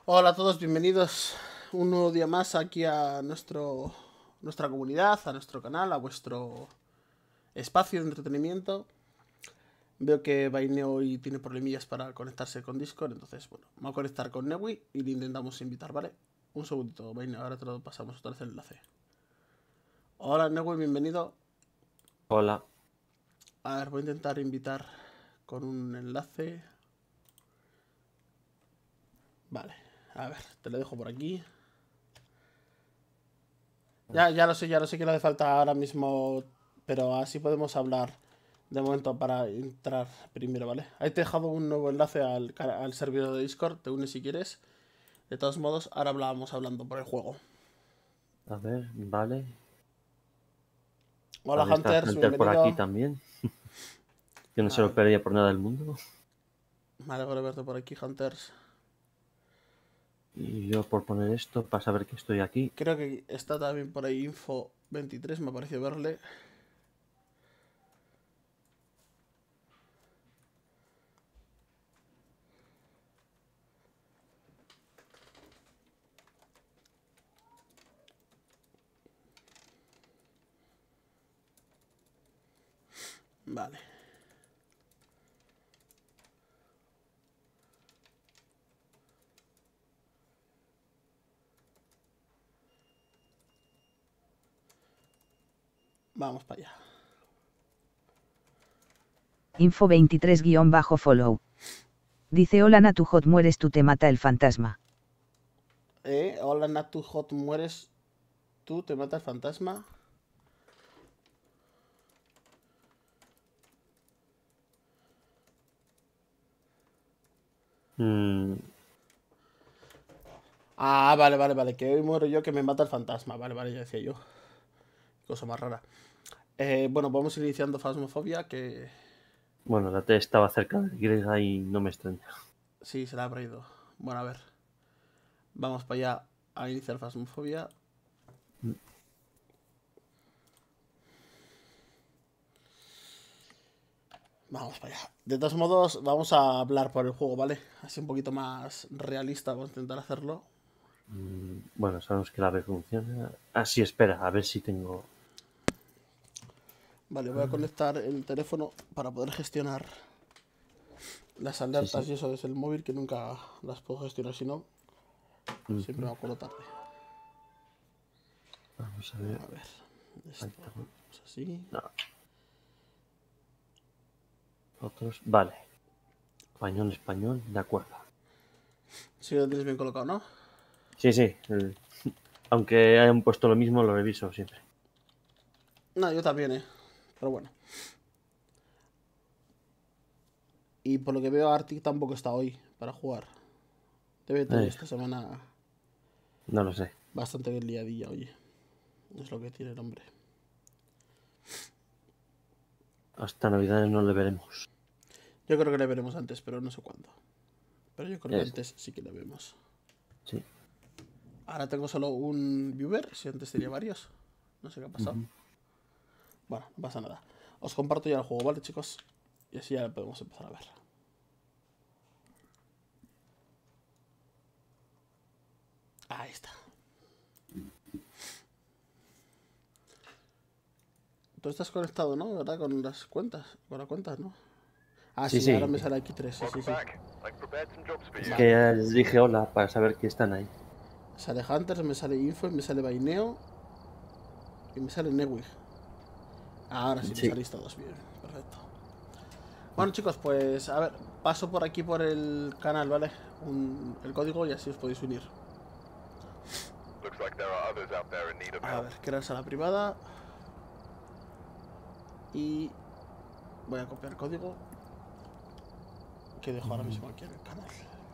Hola a todos, bienvenidos un nuevo día más aquí a nuestra comunidad, a nuestro canal, a vuestro espacio de entretenimiento. Veo que Vaine hoy tiene problemillas para conectarse con Discord, entonces, bueno, vamos a conectar con Newi y le intentamos invitar, ¿vale? Un segundito, Vaine, ahora te lo pasamos otra vez el enlace. Hola, Newi, bienvenido. Hola. A ver, voy a intentar invitar con un enlace. Vale, a ver, te lo dejo por aquí. Ya lo sé que le hace falta ahora mismo, pero así podemos hablar de momento para entrar primero, ¿vale? Ahí te he dejado un nuevo enlace al servidor de Discord, te unes si quieres. De todos modos, ahora hablábamos hablando por el juego. A ver, vale. Hola Vale, está Hunters, Hunter por aquí bienvenido. también. Yo no se lo Vale, perdería por nada del mundo. me alegro de verte por aquí, Hunters. Y yo por poner esto para saber que estoy aquí. Creo que está también por ahí Info23, me ha parecido verle. Vale. Vamos para allá. Info 23-follow. Dice hola Natuhot, mueres tú, te mata el fantasma. Hola Natu Hot, mueres tú, te mata el fantasma. Ah, vale, que hoy muero yo, que me mata el fantasma. Vale, ya decía yo. Cosa más rara. Bueno, vamos iniciando Phasmophobia, que Bueno, la T estaba cerca de Grega y no me extraña. sí, se la habrá ido. Bueno, a ver. Vamos para allá a iniciar Phasmophobia. Vamos para allá. De todos modos, vamos a hablar por el juego, ¿vale? Así un poquito más realista, vamos a intentar hacerlo. Bueno, sabemos que la B funciona. Así, espera, a ver si tengo... Vale, voy a conectar el teléfono para poder gestionar las Sí, alertas sí. y eso desde el móvil, que nunca las puedo gestionar si no. Siempre me acuerdo tarde. Vamos a ver. A ver, esto Altavoz. es así. No, otros. Vale. Español, de acuerdo. Sí, lo tienes bien colocado, ¿no? Sí, sí. Aunque hayan puesto lo mismo, lo reviso siempre. No, yo también, pero bueno. Y por lo que veo, Arctic tampoco está hoy para jugar. Debe tener Eh, esta semana no lo sé. bastante liadilla, oye. Es lo que tiene el hombre. Hasta Navidades no le veremos. Yo creo que le veremos antes, pero no sé cuándo. Pero yo creo que Es, antes sí que le vemos. sí. Ahora tengo solo un viewer, si antes tenía varios. No sé qué ha pasado. Bueno, no pasa nada. Os comparto ya el juego, ¿vale, chicos? Y así ya podemos empezar a ver. Ahí está. Tú estás conectado, ¿no? ¿Verdad? Con las cuentas. Con las cuentas, ¿no? Ah, Sí, sí, ahora sí. me sale aquí 3. Sí. Es que Vale. ya les dije hola para saber que están ahí. Me sale Hunters, me sale Info, me sale Vaineo y me sale Newig. Ahora sí me Sí. salís todos bien. Perfecto. Bueno, chicos, pues a ver, paso por aquí por el canal, ¿vale? El código y así os podéis unir. A ver, crear sala privada. Y voy a copiar el código que dejo ahora mismo aquí en el canal.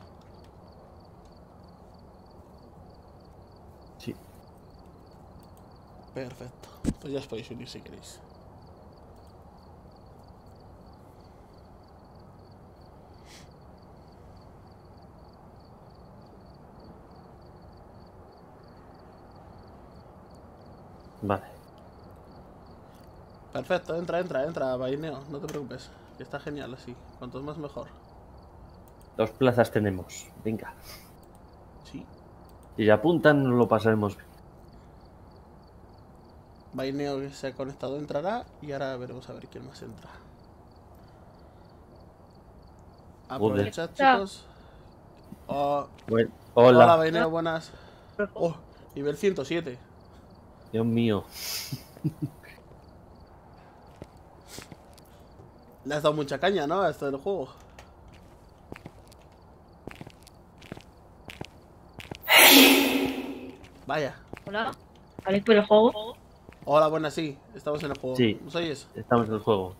Sí. Perfecto. Pues ya os podéis unir si queréis. Vale. Perfecto, entra, Vaineo, no te preocupes. Que está genial así. Cuantos más mejor. 2 plazas tenemos. Venga. Si se apuntan, nos lo pasaremos bien. Vaineo que se ha conectado entrará y ahora veremos a ver quién más entra. Aprovechad, chicos. Oh, Bueno, hola, hola. Vaineo, buenas. Oh, nivel 107. Dios mío. Le has dado mucha caña, ¿no? A esto del juego. Vaya. Hola. ¿Habéis por el juego? Hola, buenas, sí. Estamos en el juego. Sí. ¿Nos oyes? Estamos en el juego.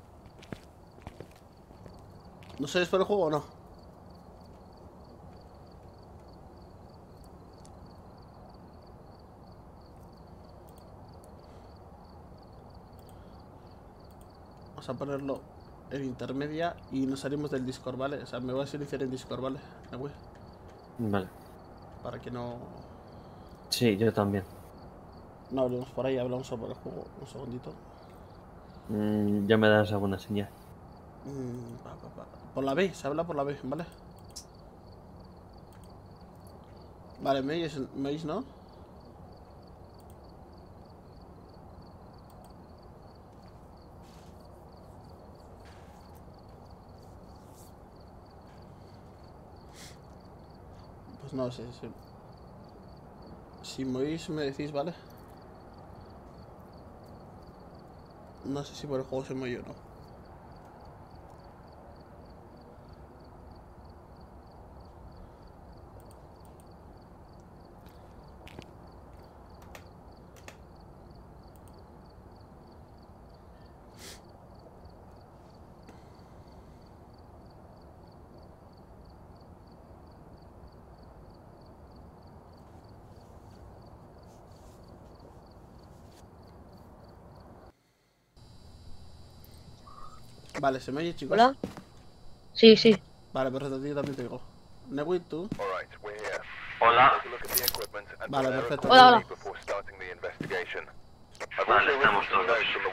¿Nos oyes por el juego o no? Vamos a ponerlo en intermedia y nos salimos del Discord, ¿vale? O sea, me voy a silenciar en Discord, ¿vale? Vale. Para que no... Sí, yo también. No hablemos por ahí, hablamos solo por el juego. Un segundito. Ya me das alguna señal. Por la B, se habla por la B, ¿vale? Vale, ¿me oís, no? Pues no sé, si me oís me decís, ¿vale? No sé si por el juego se me oye o no. Vale, ¿se me oye, chicos? Hola. Sí, sí. Vale, perfecto, yo también te digo. Newit, tú. Hola. Vale, perfecto. Hola, hola. Vale, estamos todos.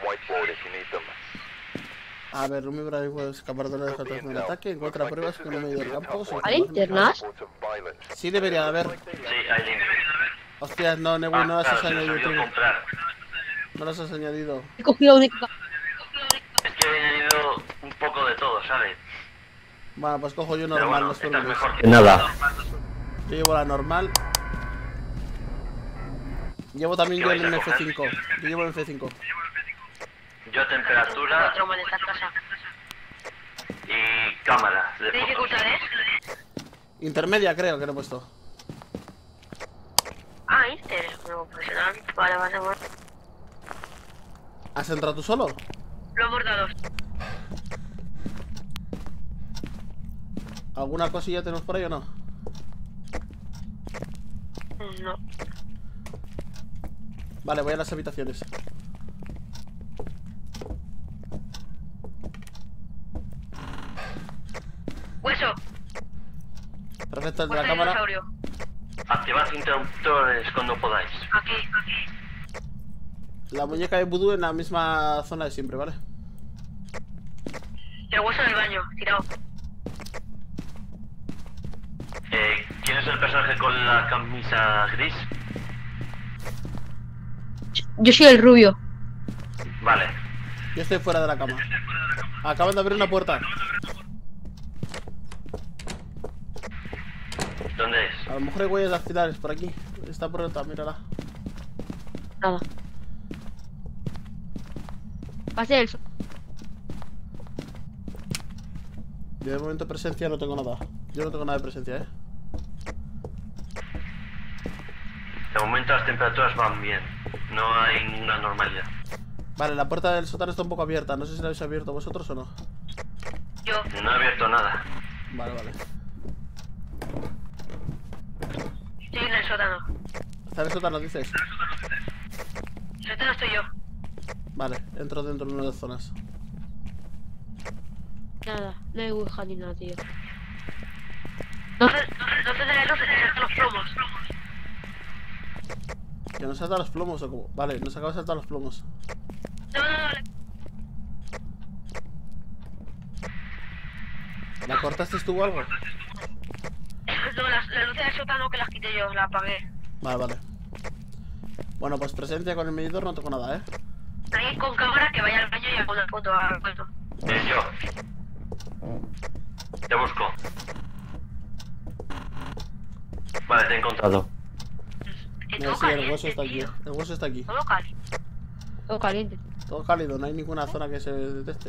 A ver, Rumi Brady puede escapar de la descartación del ataque. Encuentra pruebas que en medio del campo. ¿Hay linternas? Sí, debería de haber. Sí, hay líneas. Hostias, no, Newit, no las has claro, se me añadido, olvidó tío. comprar. No las has añadido. He cogido la única. Es que he añadido un poco de todo, ¿sabes? Bueno, pues cojo yo Pero normal, bueno, no os esta es preocupéis. mejor que Nada. Yo llevo la normal. Llevo también yo el MF5. Yo llevo el MF5. Yo temperatura Trauma de esta casa. y cámara de ¿Qué fotos. dificultades? Intermedia, creo que lo he puesto. Ah, Inter. Nuevo profesional. Vale, vale, vale. ¿Has entrado tú solo? Los bordados. ¿Alguna cosilla tenemos por ahí o no? No. Vale, voy a las habitaciones. Hueso. Perfecto, el de Hueso la de cámara. dinosaurio. Activad interruptores cuando podáis. Aquí. La muñeca de vudú en la misma zona de siempre, ¿vale? El hueso del baño. Tirado. ¿Quién es el personaje con la camisa gris? Yo soy el rubio. Vale. Yo estoy fuera de la cama. Acaban de abrir una puerta. ¿Dónde es? A lo mejor hay huellas dactilares por aquí. Esta puerta, mírala. Nada. Pase el. Yo de momento presencia no tengo nada. Yo no tengo nada de presencia, ¿eh? De momento las temperaturas van bien. No hay ninguna normalidad. Vale, la puerta del sótano está un poco abierta. No sé si la habéis abierto vosotros o no. Yo. No he abierto nada. Vale, vale. Estoy en el sótano. Está en el sótano, dices. En el sótano estoy yo. Vale, entro dentro de una de las zonas. Nada. No hay Ouija ni nada, tío. No encenderé luces, que saltan los plomos. ¿Que nos salta los plomos o cómo? Vale, nos acaba de saltar los plomos. No. ¿La cortaste tú o algo? No, las luces del sótano que las quité yo, las apagué. Vale, vale. Bueno, pues presencia con el medidor no tengo nada, ¿eh? Alguien con cámara que vaya al baño y haga una foto al cuento. Yo. Te busco. Vale, te he encontrado. Mira, sí, el hueso está aquí. El hueso está aquí. Todo cálido. Todo caliente. Todo cálido, no hay ninguna zona que se detecte.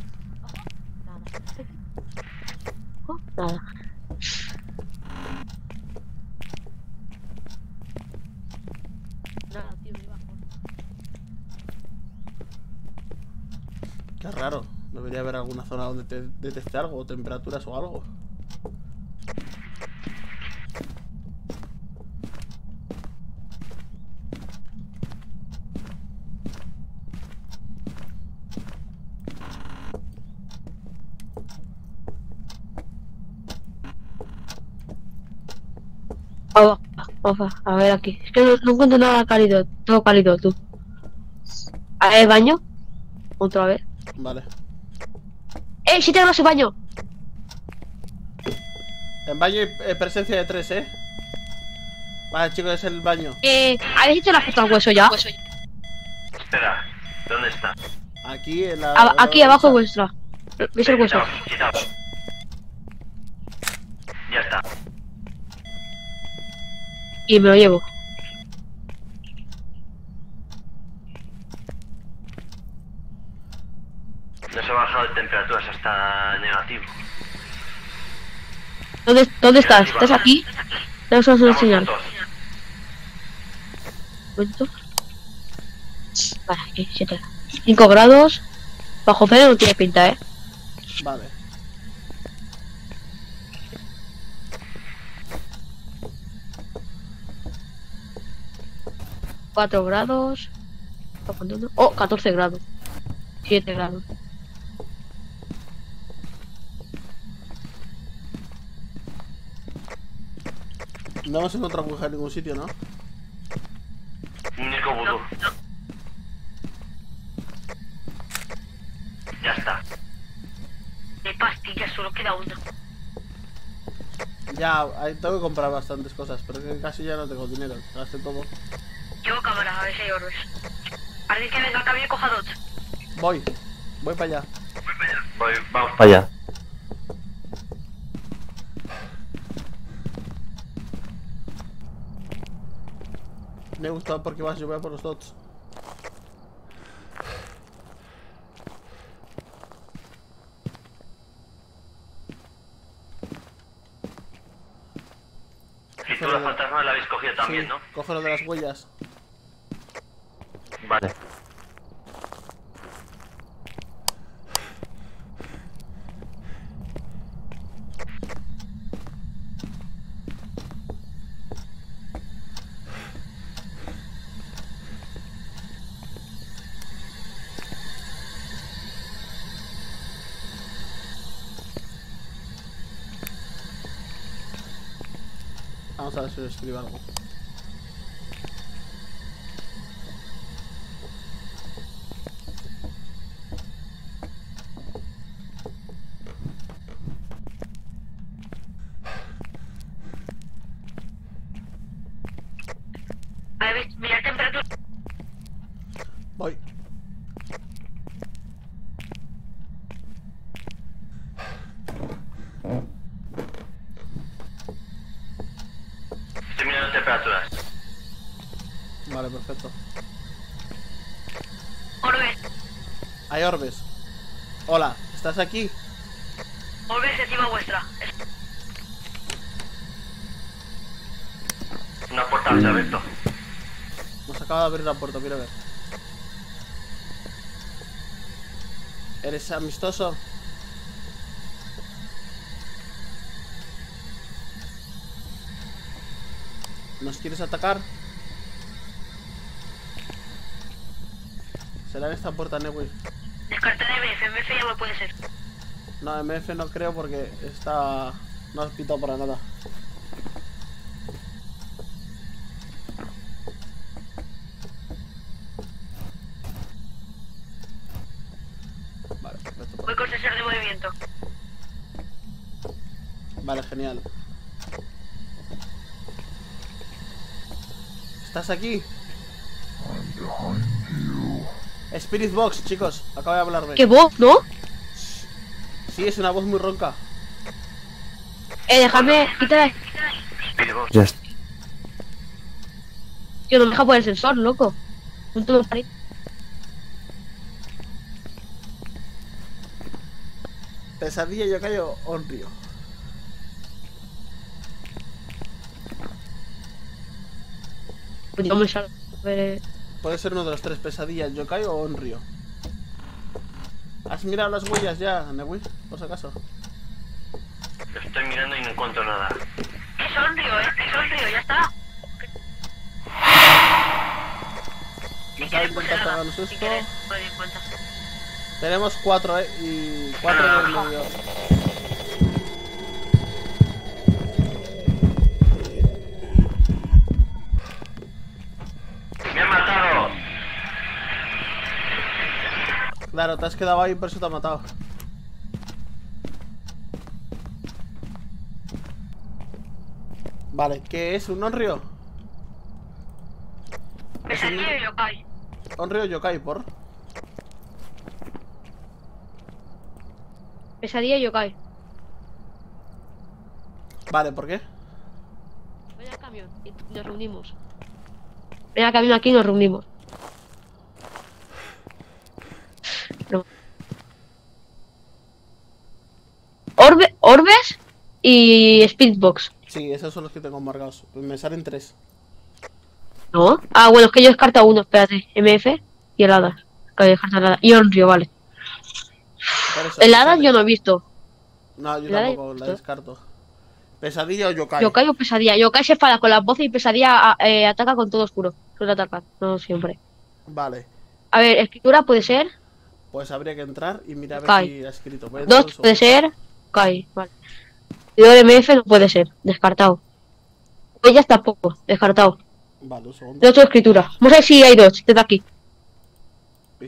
Nada. Nada, tío, me bajo. Qué raro. Debería haber alguna zona donde te detecte algo, o temperaturas o algo. A ver aquí. Es que no encuentro nada cálido. Todo cálido, tú. A ver, baño. Otra vez. Vale. ¡Sí tenemos el baño! En baño hay presencia de 3, ¿eh? Vale, chicos, es el baño. ¿Habéis hecho la foto al hueso ya? Espera, ¿dónde está? Aquí en la... Aquí abajo vuestra. ¿Veis el hueso? Quitaos. Ya está. Y me lo llevo. No se ha bajado de temperaturas hasta negativo. ¿Dónde estás? ¿Estás aquí? Tenemos una Estamos señal. juntos. ¿Cuánto? Vale, aquí, 7. 5 grados. Bajo cero no tiene pinta, ¿eh? Vale. ¿4 grados? Oh, 14 grados. 7 grados. No hemos encontrado aguja en ningún sitio, ¿no? Único vudú. Ya está. De pastillas solo queda una. Ya, tengo que comprar bastantes cosas, pero que casi ya no tengo dinero. Gasté todo. Llevo cámara, a ver si hay orbes. Alguien que venga también coja dot. Voy para allá. Vamos para allá. Me ha gustado porque vas a llover por los dots. Y tú la fantasma la habéis cogido también, Sí, ¿no? coge lo de las huellas. Vale. Vamos a ver si lo escribo algo. A ver, mira temperatura. Voy. Estoy mirando temperaturas. Vale, perfecto. Orbes. Hay orbes. Hola, ¿estás aquí? Orbes encima vuestra. Una puerta se ha abierto. Nos acaba de abrir la puerta, mira a ver. ¿Eres amistoso? ¿Nos quieres atacar? ¿Será en esta puerta, Newi? Descartar MF ya no puede ser. No, MF no creo porque está... no has pitado para nada. Vale, perfecto. Voy con sensor de movimiento. Vale, genial. ¿Estás aquí? Spirit Box, chicos, acaba de hablarme. ¿Qué voz, no? Sí, es una voz muy ronca. Déjame, quítala. Speedbox. Ya está. Tío, no me deja poner el sensor, loco. No te lo paré. Pesadilla, yokai o Onryo. Pues no me sale. A ver, Puede ser uno de los tres, pesadilla, yokai o Onryo. ¿Has mirado las huellas ya, Newi? Por si acaso. Lo estoy mirando y no encuentro nada. Es Onryo, ya está. Nos ha intentado pegar un susto. no di cuenta. Tenemos 4, y 4 en el medio. ¡Me ha matado! Claro, te has quedado ahí, por eso te ha matado. Vale, ¿qué es? ¿Un Onryo? Pesadilla y yokai. Onryo yokai, por. Pesadilla y yokai. Vale, ¿por qué? Ven al camión y nos reunimos. Ven al camión aquí y nos reunimos. No. Orbes y Speedbox. Sí, esos son los que tengo marcados. Me salen 3. ¿No? Ah, bueno, es que yo descarto uno, espérate. MF y heladas. Que descartar heladas. Y Onryo, vale. Por eso, Heladas yo no he visto. No, yo ¿Heladas? tampoco la descarto. ¿Pesadilla o yokai? Yokai o pesadilla. Yokai se espada con las voces y pesadilla ataca con todo oscuro. Suele atacar, no siempre. Vale, A ver, escritura puede ser. pues habría que entrar y mirar a ver Yokai. si ha escrito. Voy a entrar un 2 puede segundo. ser. Yokai, vale. Seguidor MF no puede ser, descartado. Ellas tampoco, descartado. Vale, un segundo. De 8 escritura. Vamos a ver si hay 2, desde aquí. Uy.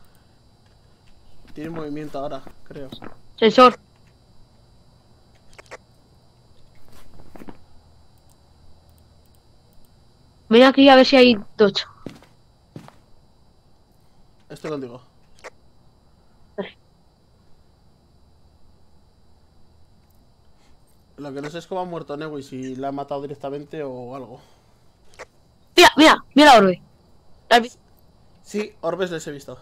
Tiene movimiento ahora, creo. Sensor. Ven aquí a ver si hay 2. Estoy contigo. Vale. Lo que no sé es cómo ha muerto Newi, si la ha matado directamente o algo. Mira la orbe. ¿La has visto? Sí, orbes les he visto.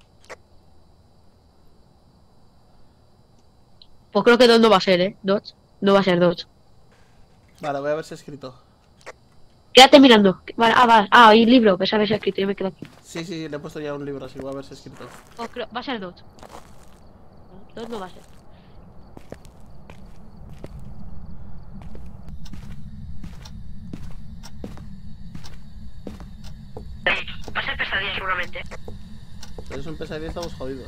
Pues creo que 2 no va a ser, Dodge. No va a ser 2. Vale, voy a ver si ha escrito. Quédate mirando. Vale, vale. Ah, hay libro, pues a ver si ha escrito. Yo me quedo aquí. Sí, sí, le he puesto ya un libro, así voy a ver si ha escrito. Oh, creo, va a ser 2. 2 no va a ser. Va a ser pesadilla seguramente. Si es un pesadilla, estamos jodidos.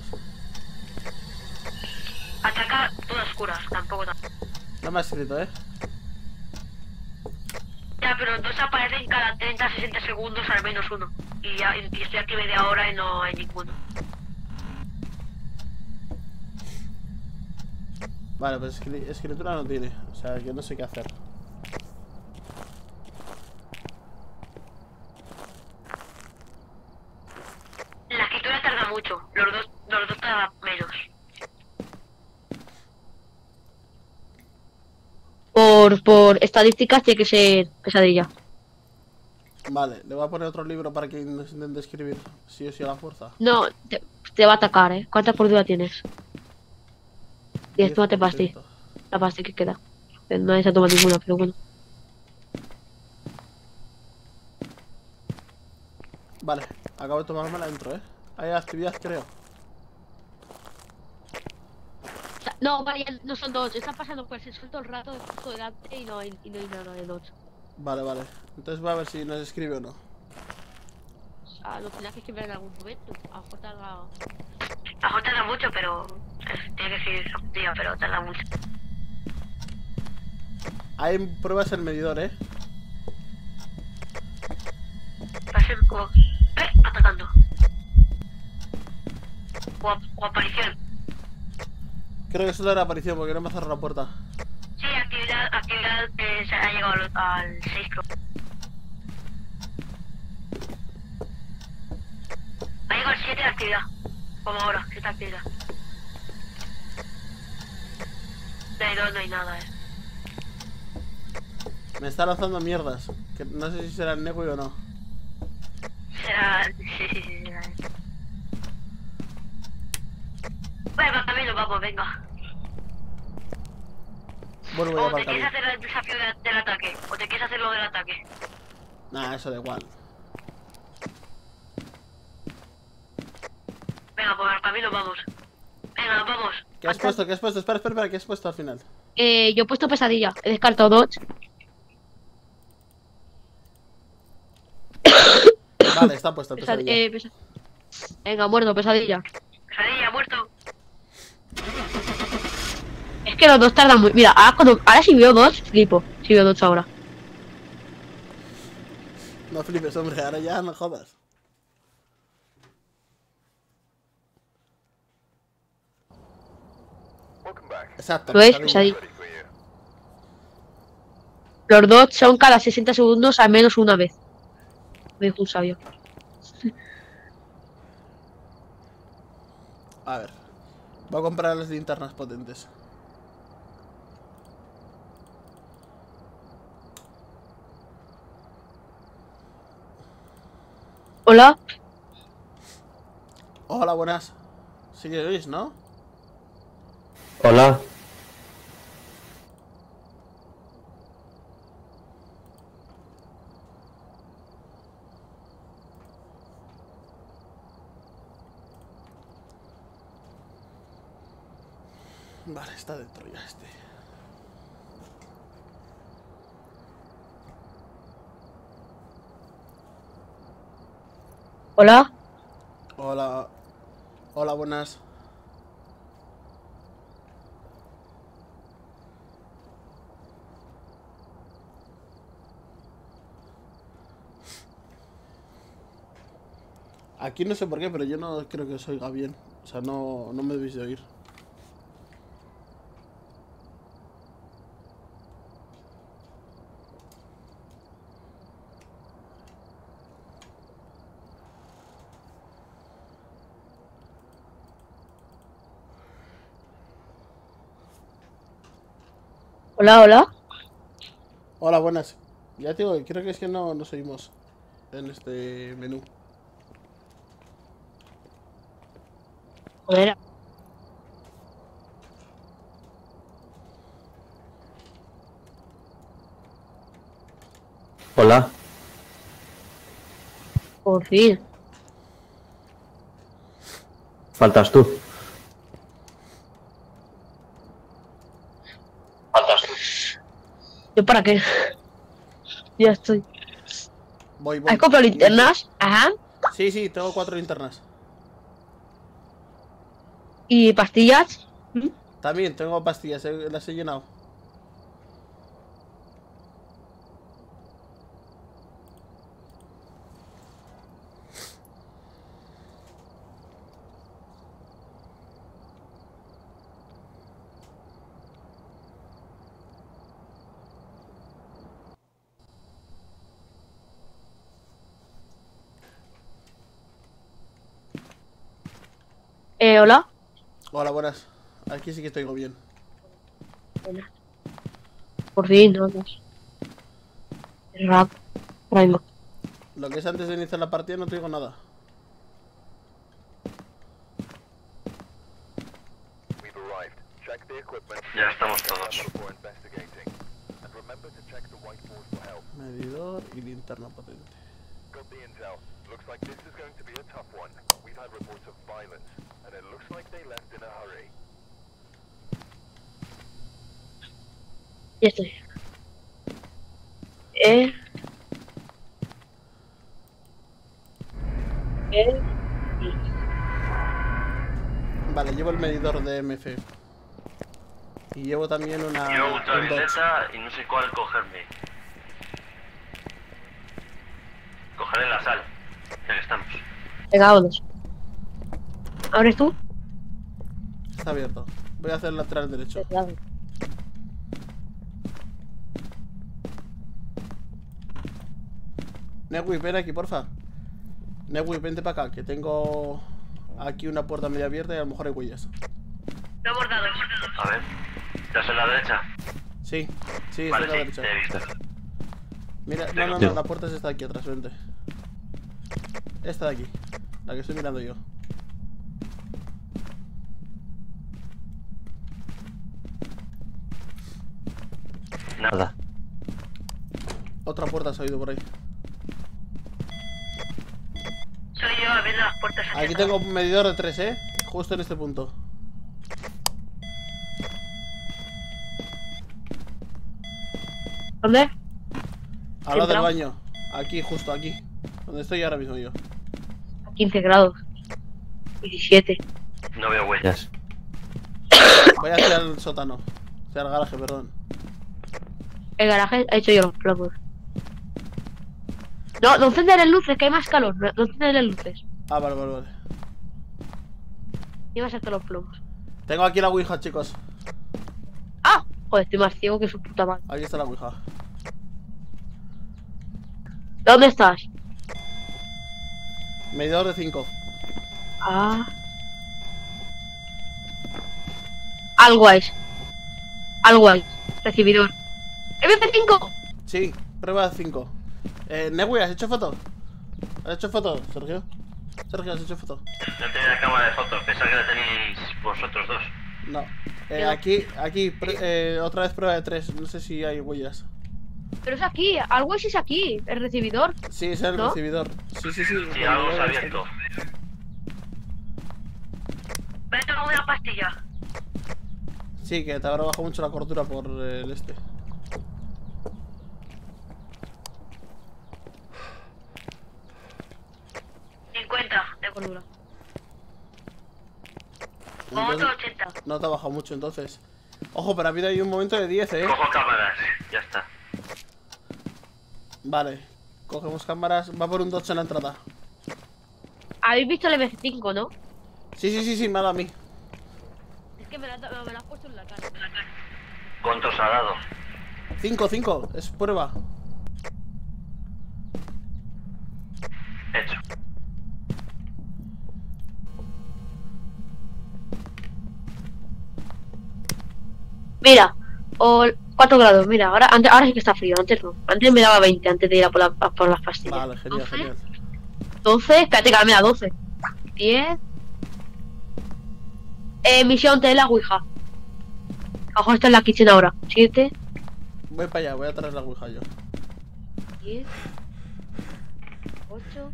Ataca todas oscuras, tampoco tanto. No me ha escrito, Ya, pero entonces aparecen cada 30-60 segundos al menos uno. Y ya y estoy aquí media hora y no hay ninguno. Vale, pues escritura no tiene. O sea, que no sé qué hacer. La escritura tarda mucho, los dos tardan menos. Por estadísticas tiene que ser pesadilla. Vale, le voy a poner otro libro para que nos intente escribir. Sí o sí a la fuerza. No, te va a atacar, ¿Cuánta cordura tienes? 10, tómate pasti. 10%. La pasti que queda. Nadie se ha tomado ninguna, pero bueno. Vale, acabo de tomármela dentro, Hay actividad, creo. No, vale, ya no son 2. Están pasando por el sensor todo el rato justo delante y no hay nada de 2. Vale, vale. Entonces voy a ver si nos escribe o no. Lo tendrás que escribir en algún momento. A lo mejor tarda... A lo mejor tarda mucho, pero... Tiene que escribir un día, pero tarda mucho. Hay pruebas el medidor, Va a ser como... atacando. O aparición. Creo que solo era aparición porque no me ha cerrado la puerta. Sí, actividad se ha llegado al 6 creo. 7 de actividad. Como ahora, 7 de actividad. De ahí no hay nada, Me está lanzando mierdas. Que no sé si será el Negui o no. Será... Sí, será él. Bueno, también nos vamos, venga. Bueno, voy a O te aparcar. quieres hacer el desafío del ataque, o te quieres hacer lo del ataque. Nah, eso da igual. Venga, por el camino vamos. Venga, vamos. ¿Qué has puesto? ¿Qué has puesto? Espera, espera, espera. ¿Qué has puesto al final? Yo he puesto pesadilla. He descartado Dodge. Vale, está puesto el pesadilla. Venga, muerto, pesadilla. Pesadilla, muerto. Es que los dos tardan muy... Mira, ahora si veo Dodge, flipo. Si veo Dodge ahora. No flipes, hombre. Ahora ya no jodas. Exacto. ¿Lo veis? Pesadilla. Los Dodge son cada 60 segundos al menos una vez. Me dijo un sabio. A ver. Voy a comprar las linternas potentes. Hola. Hola, buenas. Sí que oís, ¿no? Hola. Vale, está dentro ya este. Hola. Hola. Hola, buenas. Aquí no sé por qué, pero yo no creo que os oiga bien. O sea, no me debéis de oír. Hola, hola. Hola, buenas. Ya te digo, creo que es que no nos oímos en este menú. Joder. Hola. Por fin. Faltas tú. ¿Yo para qué? Ya estoy. Voy. ¿Has comprado linternas? Ajá. Sí, sí, tengo 4 linternas. ¿Y pastillas? También tengo pastillas, las he llenado. Hola. Hola, buenas. Aquí sí que te oigo bien. Por fin, vamos. Rap. Vengo. Lo que es antes de iniciar la partida no te digo nada. Ya estamos todos. Medidor y linterna potente. Ya estoy. Vale, llevo el medidor de MF. Y llevo también Yo un Dodge. ultravioleta y no sé cuál cogerme. Cogeré la sal. Ya que estamos. Venga, vámonos. ¿Abres tú? Está abierto. Voy a hacer el lateral derecho. Negui, ven aquí, porfa. Negui, vente para acá, que tengo Aquí una puerta media abierta y a lo mejor hay huellas. Lo hemos dado. A ver. ¿Estás en la derecha? Sí, sí, Vale, estoy a la sí, derecha. te he visto. Mira, no, la puerta es esta de aquí atrás, vente. Esta de aquí, la que estoy mirando yo. Nada. Otra puerta se ha ido por ahí. Soy yo abriendo las puertas hacia Aquí atrás. tengo un medidor de 3, justo en este punto. ¿Dónde? Al lado del Entrado. baño. Aquí, justo aquí. Donde estoy ahora mismo yo. A 15 grados. 17. No veo huellas. Voy hacia el sótano. Hacia el garaje, perdón. El garaje ha hecho yo los plomos. No, no encenderé luces, que hay más calor. No encenderé luces. Ah, vale, vale, vale. Iba a sacar los plomos. Tengo aquí la ouija, chicos. ¡Ah! Joder, estoy más ciego que su puta madre. Aquí está la ouija. ¿Dónde estás? Medidor de 5. Ah. Algo hay. Algo hay. Recibidor. ¡MF5! Sí, prueba de 5. Nebui, ¿has hecho foto? ¿Has hecho foto, Sergio? Sergio, ¿has hecho foto? No tenía cámara de fotos, pensaba que la teníais vosotros dos. No. No. Aquí, otra vez prueba de 3. No sé si hay huellas. Pero es aquí. Algo es aquí. El recibidor. Sí, es el ¿No? recibidor. Sí, sí, sí. Sí, el algo se ha medidor está abierto. aquí. Me tomo una pastilla. Sí, que te habrá bajado mucho la cordura por el este. De cordura. Entonces, 80. no te ha bajado mucho entonces. Ojo, pero ha habido ahí un momento de 10, Cojo cámaras, ya está. Vale. Cogemos cámaras. Va por un 2 en la entrada. Habéis visto el MF5, ¿no? Sí, sí, sí, sí, me ha dado a mí. Es que me la has puesto en la cara. ¿Cuántos ha dado? 5, 5. Es prueba. Hecho. Mira, o 4 grados, mira, ahora sí que está frío, antes no. Antes me daba 20 antes de ir a por las pastillas. Vale, genial, 12, genial. 12, espérate que ahora me da 12. 10. Misión de la Ouija. Abajo está en la kitchen ahora. 7, Voy para allá, voy a traer la ouija yo. 10, 8.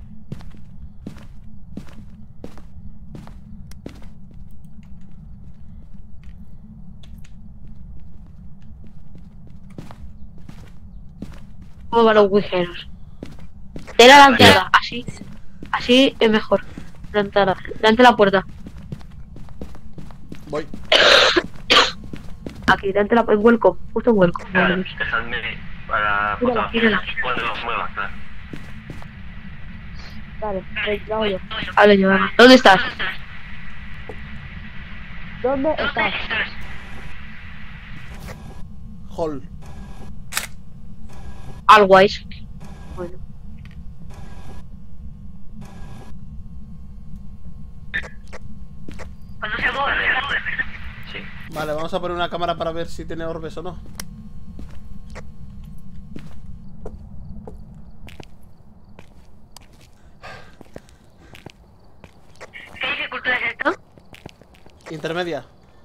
¿Cómo van los ouijeros? De la entrada, así. Así es mejor. La entrada, delante de la puerta. Voy. Aquí, delante de la puerta, welcome, justo en welcome. Vale, dejadme para Mírala, foto. mírala. Cuando los mueva, claro. Vale, lo hago yo. Hablo yo, venga. ¿Dónde estás? ¿Dónde estás? Hall. Algo es. Bueno. Cuando se mueve, Sí. Vale, vamos a poner una cámara para ver si tiene orbes o no. ¿Qué dificultad es esto? Intermedia.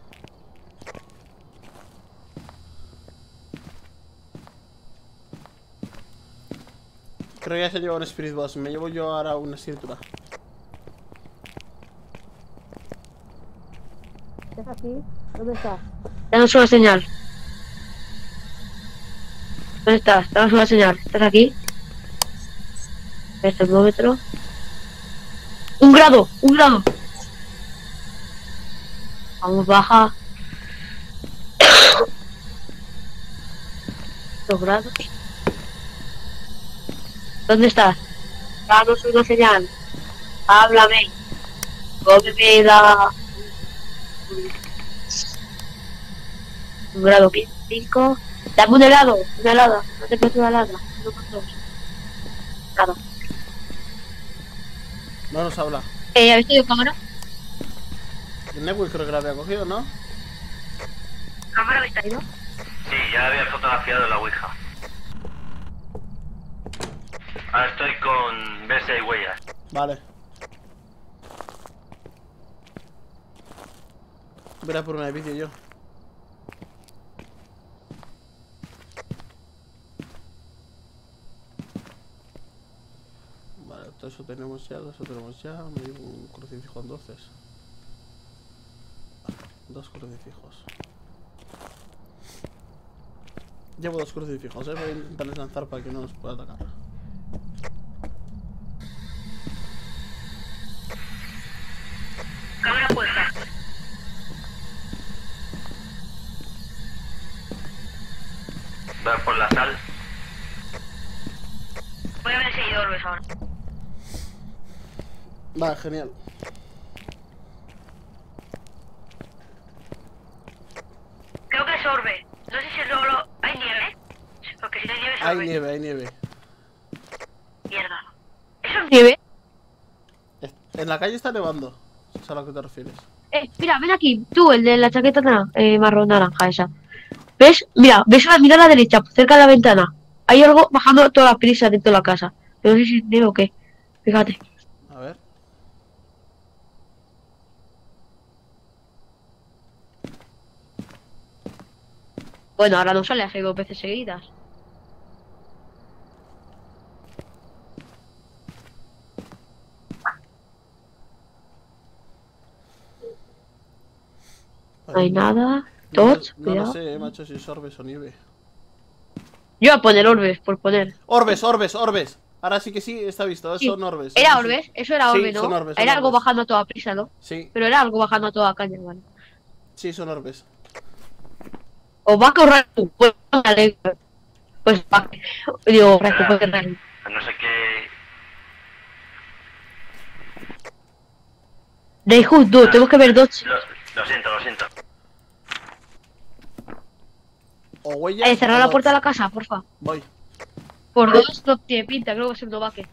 Creo que ya se lleva un Spirit Boss. Me llevo yo ahora una escritura. ¿Estás aquí? ¿Dónde estás? Danos una señal. ¿Dónde estás? Danos una señal. ¿Estás aquí? El termómetro. ¡Un grado! ¡Un grado! Vamos, baja. 2 grados. ¿Dónde estás? Danos una señal. Háblame. Cómeme la... 1 grado 5. Dame un helado, una helada, no te pido una helada. 1,2. Nada. No nos habla. ¿Habéis tenido cámara? El Nebuel creo que la había cogido, ¿no? ¿Cámara habéis traído? Sí, ya había fotografiado la Ouija. Ahora estoy con BS y huellas. Vale. Voy a por un edificio yo. Vale, todo eso tenemos ya, Me llevo un crucifijo entonces. Dos crucifijos. Llevo dos crucifijos, voy a intentar lanzar para que no nos pueda atacar. Cámara puesta. Voy a por la sal. Voy a ver el seguidor, ¿ves ahora? Vale, genial. Creo que es orbe. No sé si solo hay nieve. Porque si no hay nieve es Hay orbe. nieve, hay nieve. Mierda. ¿Eso es nieve? En la calle está nevando. ¿Es a lo que te refieres? Mira, ven aquí. Tú, el de la chaqueta marrón naranja esa. ¿Ves? Mira a la derecha, cerca de la ventana. Hay algo bajando toda la prisa dentro de la casa. Pero no sé si es nieve o qué. Fíjate. A ver. Bueno, ahora no sale hace 2 veces seguidas. No hay nada. Tots, No lo cuidado. sé, macho, si es orbes o nieve. Yo voy a poner orbes, por poner. Orbes. Ahora sí que sí, está visto, Sí. son orbes. Era Sí, sí. orbes, eso era Sí, orbe, ¿no? son orbes, son Era algo orbes. bajando a toda prisa, ¿no? Sí, Pero era algo bajando a toda caña, vale. sí, son orbes. O va a correr tú, pues vale. Pues va. Digo, pues real. No sé qué. Dayhood, dude, tenemos que ver dos. Lo siento. O huellas. Cerrar o la dots. puerta de la casa, porfa. Voy. Por 2 no tiene pinta, creo que es un novaque.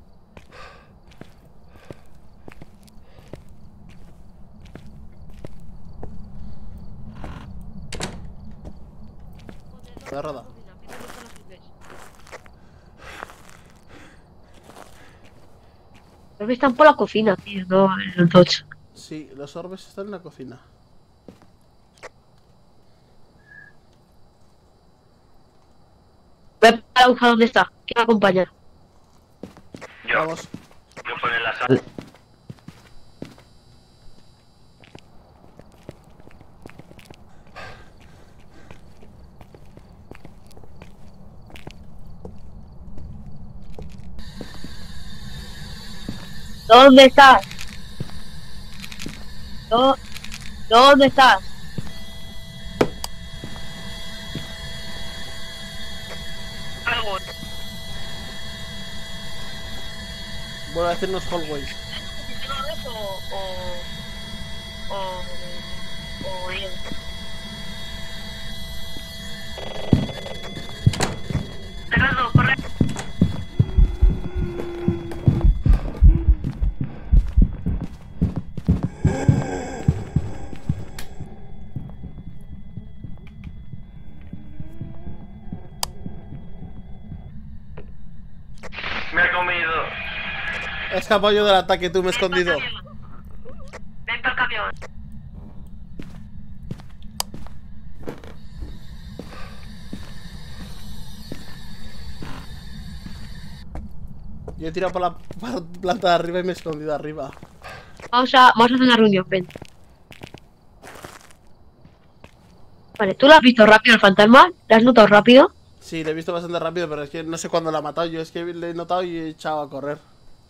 Cerrada. Creo que están por la cocina, tío, no en el Dodge. Sí, los orbes están en la cocina. Voy a parar a buscar dónde está. ¿Quién me acompaña? Yo. Vamos. Yo poner la sal. ¿Dónde estás? ¿Dónde estás? Algo. Vuelvo a decirnos hallways. Fernando, corre. Me ha comido. He escapado yo del ataque, tú me he escondido. Ven para el camión. Yo he tirado por la planta de arriba y me he escondido arriba. Vamos a hacer una reunión, ven. Vale, ¿tú lo has visto rápido el fantasma? ¿Lo has notado rápido? Sí, le he visto bastante rápido, pero es que no sé cuándo la ha matado. Yo es que le he notado y he echado a correr.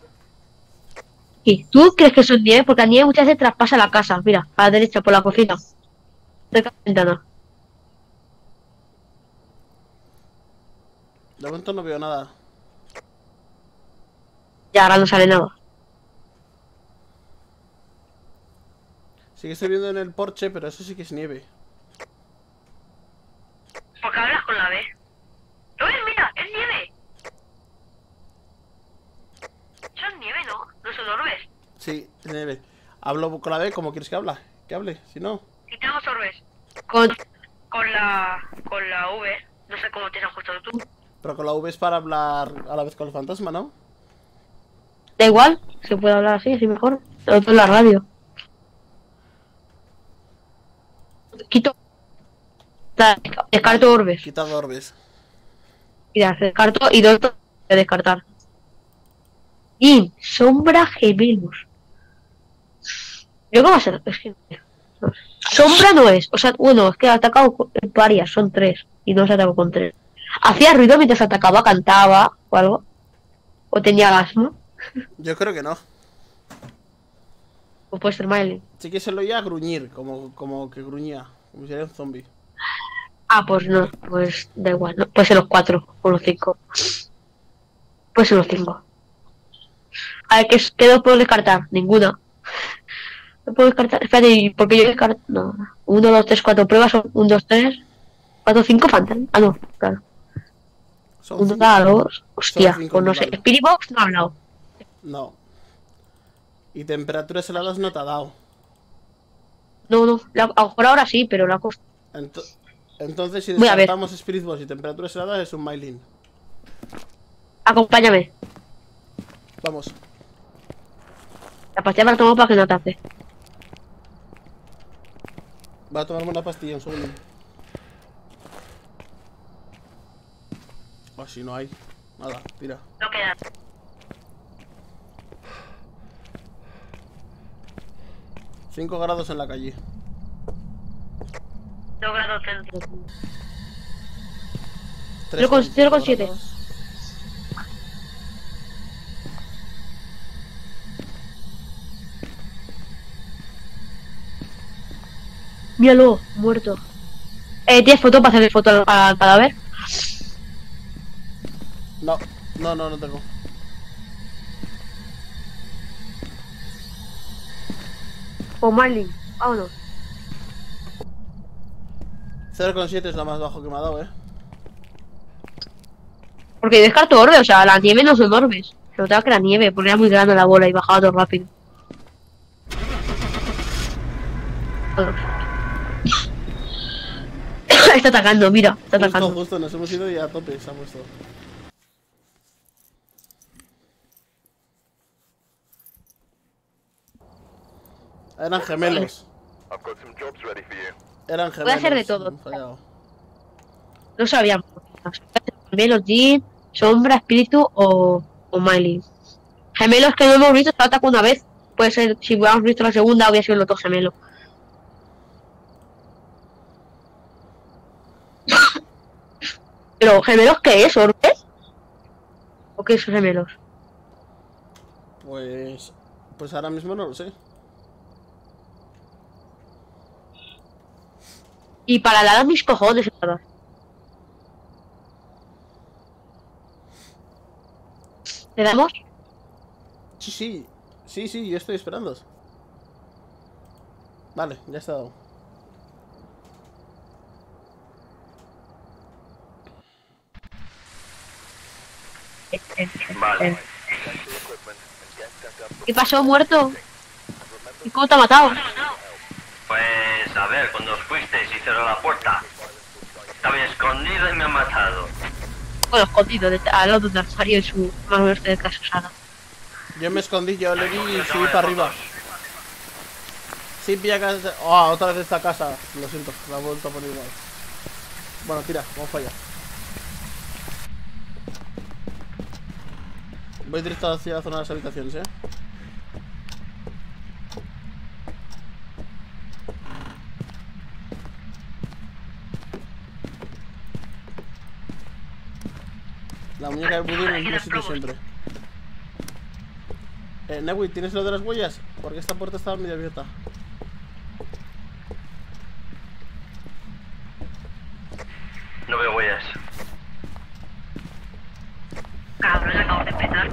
Sí, ¿tú crees que son nieve? Porque la nieve muchas veces traspasa la casa. Mira, a la derecha, por la cocina. Cerca de la ventana. De momento no veo nada. Ya, ahora no sale nada. Sí que estoy viendo en el porche, pero eso sí que es nieve. ¿Por qué hablas con la B? ¡No ves? Mira, es nieve. Eso es nieve, ¿no? No son orbes. Sí, nieve. Hablo con la B, ¿cómo quieres que hable? Que hable, si no. Quitamos orbes. Con la V. No sé cómo te has ajustado tú. Pero con la V es para hablar a la vez con el fantasma, ¿no? Da igual, se puede hablar así, así mejor. Lo otro en la radio. Quito. Descarto orbes. Quitado orbes. Mira, descarto y dos de descartar. Y sombra gemelos. Yo cómo va a ser. Es que... Sombra no es. O sea, bueno, es que ha atacado con varias, son 3. Y no se atacó con 3. Hacía ruido mientras atacaba, cantaba o algo. O tenía asma. Yo creo que no. O puede ser Miley. Sí que se lo oía gruñir, como que gruñía. Como si era un zombie. Ah, pues no, pues da igual, no, puede ser los 4 o los 5. Puede ser los 5. A ver, ¿qué dos puedo descartar? Ninguna. No puedo descartar, espérate, porque yo descarto. No, 1, 2, 3, 4 pruebas son 1, 2, 3, 4, 5 fantasmas. Ah, no, claro. Son 1, 5. 2, hostia, Son 5 pues no sé. total. Spirit Box no ha hablado. No. Y temperaturas heladas no te ha dado. No, a lo mejor ahora sí, pero la cosa. Entonces, si Voy a ver. descartamos Spirit Box y temperaturas heladas, es un Mylin. Acompáñame. Vamos. La pastilla me la tomo para que no te hace. Va a tomarme una pastilla un segundo. Así no hay. Nada, tira. No queda. $5 grados en la calle. 2 grados centro. 0,7. 0,7. Míralo, muerto. ¿Tienes foto para hacerle foto al cadáver? No tengo. O Marlin, vámonos. 0,7 es lo más bajo que me ha dado, Porque descarto orbe, o sea, la nieve no son orbes. Se notaba que era nieve, porque era muy grande la bola y bajaba todo rápido. Está atacando, mira, está atacando. Justo, nos hemos ido y a tope se ha puesto. Eran gemelos. Eran gemelos. Puede hacer de todo. me he fallado. No sabíamos. Gemelos, Jean, Sombra, Espíritu o Miley. Gemelos que no hemos visto, se atacó una vez. Puede ser, si hubiéramos visto la segunda, hubiera sido el otro gemelo. Pero, ¿gemelos qué es? ¿Orbes? ¿O qué son gemelos? Pues ahora mismo no lo sé. Y para la mis cojones, ¿verdad? ¿Le damos? Sí, yo estoy esperando. Vale, ya está dado. Vale. ¿Qué pasó, muerto? ¿Y cómo te ha matado? Pues a ver, cuando os fuisteis y cerró la puerta, estaba escondido y me ha matado. Bueno, escondido, al lado de Nazario en su mano de casa usada. Yo me escondí, yo le vi y subí para arriba. Sí, pilla casa. Oh, otra vez esta casa. Lo siento, la he vuelto a poner igual. Bueno, tira, vamos para allá. Voy directo hacia la zona de las habitaciones, La muñeca de Woody en el mismo sitio siempre. Newi, ¿tienes lo de las huellas? Porque esta puerta estaba medio abierta. No veo huellas. Cabrón, acabo de empezar.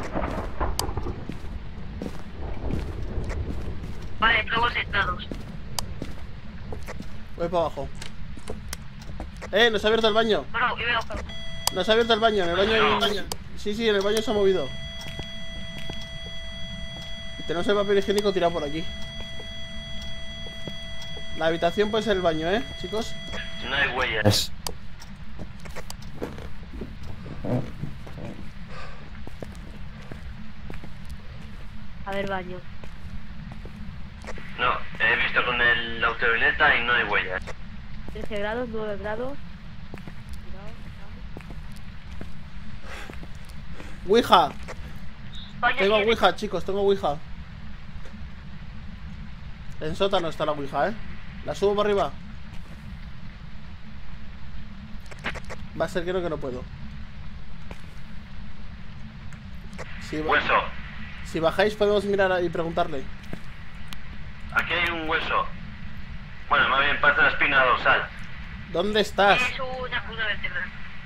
Vale, luego sentados. Voy para abajo. No se ha abierto el baño. Bueno, yo veo. No se ha abierto el baño. En el baño hay... Sí, en el baño se ha movido. tenemos el papel higiénico tirado por aquí. La habitación puede ser el baño, chicos. No hay huellas. A ver, baño. No, he visto con la ultravioleta y no hay huellas. 13 grados, 9 grados. Ouija. Baño Tengo tiene. Ouija, chicos, tengo Ouija. En sótano está la Ouija, ¿La subo para arriba? Va a ser que no puedo. Hueso. Si bajáis podemos mirar y preguntarle. Aquí hay un hueso. Bueno, más bien parte de la espina dorsal. ¿Dónde estás? Es una vértebra.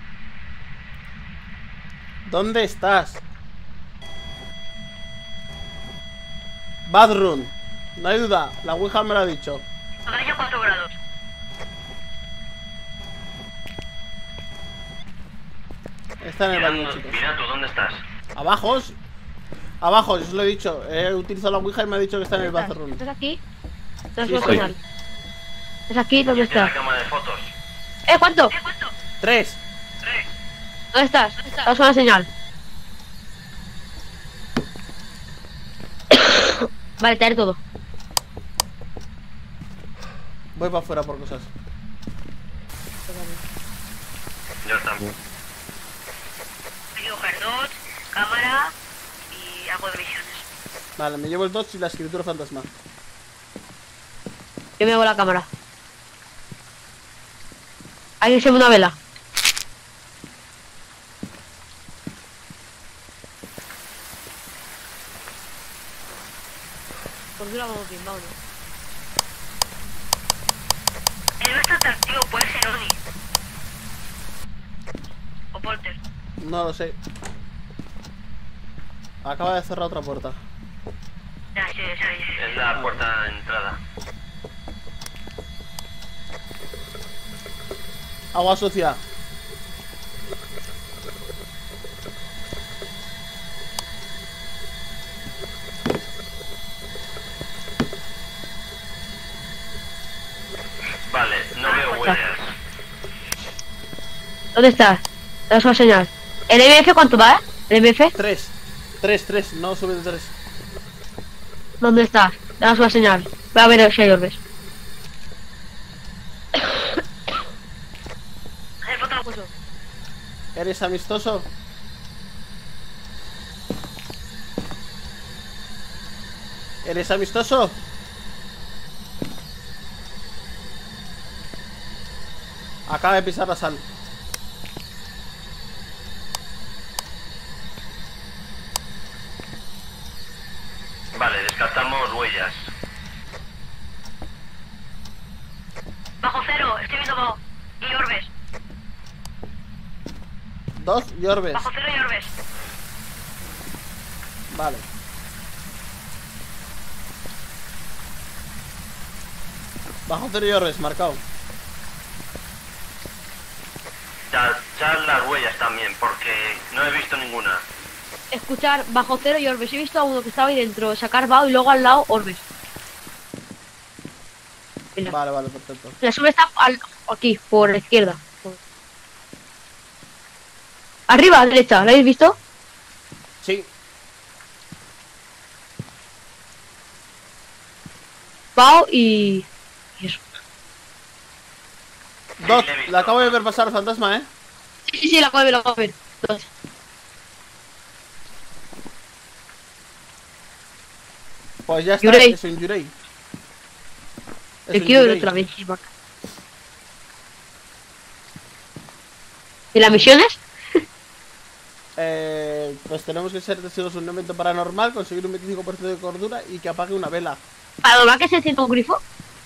¿Dónde estás? Bathroom. No hay duda, la Ouija me lo ha dicho. Baño 4 grados. Está en el baño, chicos. Mira tú, ¿dónde estás? Abajo. Abajo, yo os lo he dicho. He utilizado la Ouija y me ha dicho que está en el ¿Dónde bathroom. ¿Estás aquí? Sí, ¿Estás sí. señal? ¿Estás aquí? ¿Dónde Aquí en la estás? cámara de fotos. ¿Cuánto? 3. ¿Dónde estás? Daos una señal. Vale, traer todo. Voy para afuera por cosas. Yo también. Hay que coger dos, cámara y algo de visiones. Vale, me llevo el dodge y la escritura fantasma. Yo me hago la cámara. Ahí se ve una vela. Por dura vamos bien, vámonos. Él no está atractivo, puede ser Oni. O Polter. No lo sé. Acaba de cerrar otra puerta. Ya, sí, Es la puerta de entrada. Agua sucia. Vale, no veo huellas. ¿Dónde estás? Daos una señal. ¿El MF cuánto va? ¿El MF? 3, no sube de 3. ¿Dónde estás? Daos una señal. Voy a ver si hay orbes. ¿Eres amistoso? ¿Eres amistoso? Acaba de pisar la sal. Vale, descartamos huellas. Bajo cero, estoy viendo bajo. Y orbes. 2 y orbes. Bajo cero y orbes. Vale. Bajo 0 y orbes, marcado. Ya las huellas también, porque no he visto ninguna. Escuchar bajo cero y orbes. He visto a uno que estaba ahí dentro, sacar bao y luego al lado orbes. Mira. Vale, perfecto. La sube está aquí, por la izquierda. Arriba, a la derecha, ¿la habéis visto? Sí. Bao y eso. Dot, le he visto. la acabo de ver pasar al fantasma, Sí, la acabo de ver, Dos. Pues ya está, Yurei. es un Yurei. Es Te un quiero Yurei. otra vez, Isbak. ¿Y las misiones? Pues tenemos que ser testigos de un evento paranormal, conseguir un 25% de cordura y que apague una vela. ¿Para lo que se encienda un grifo?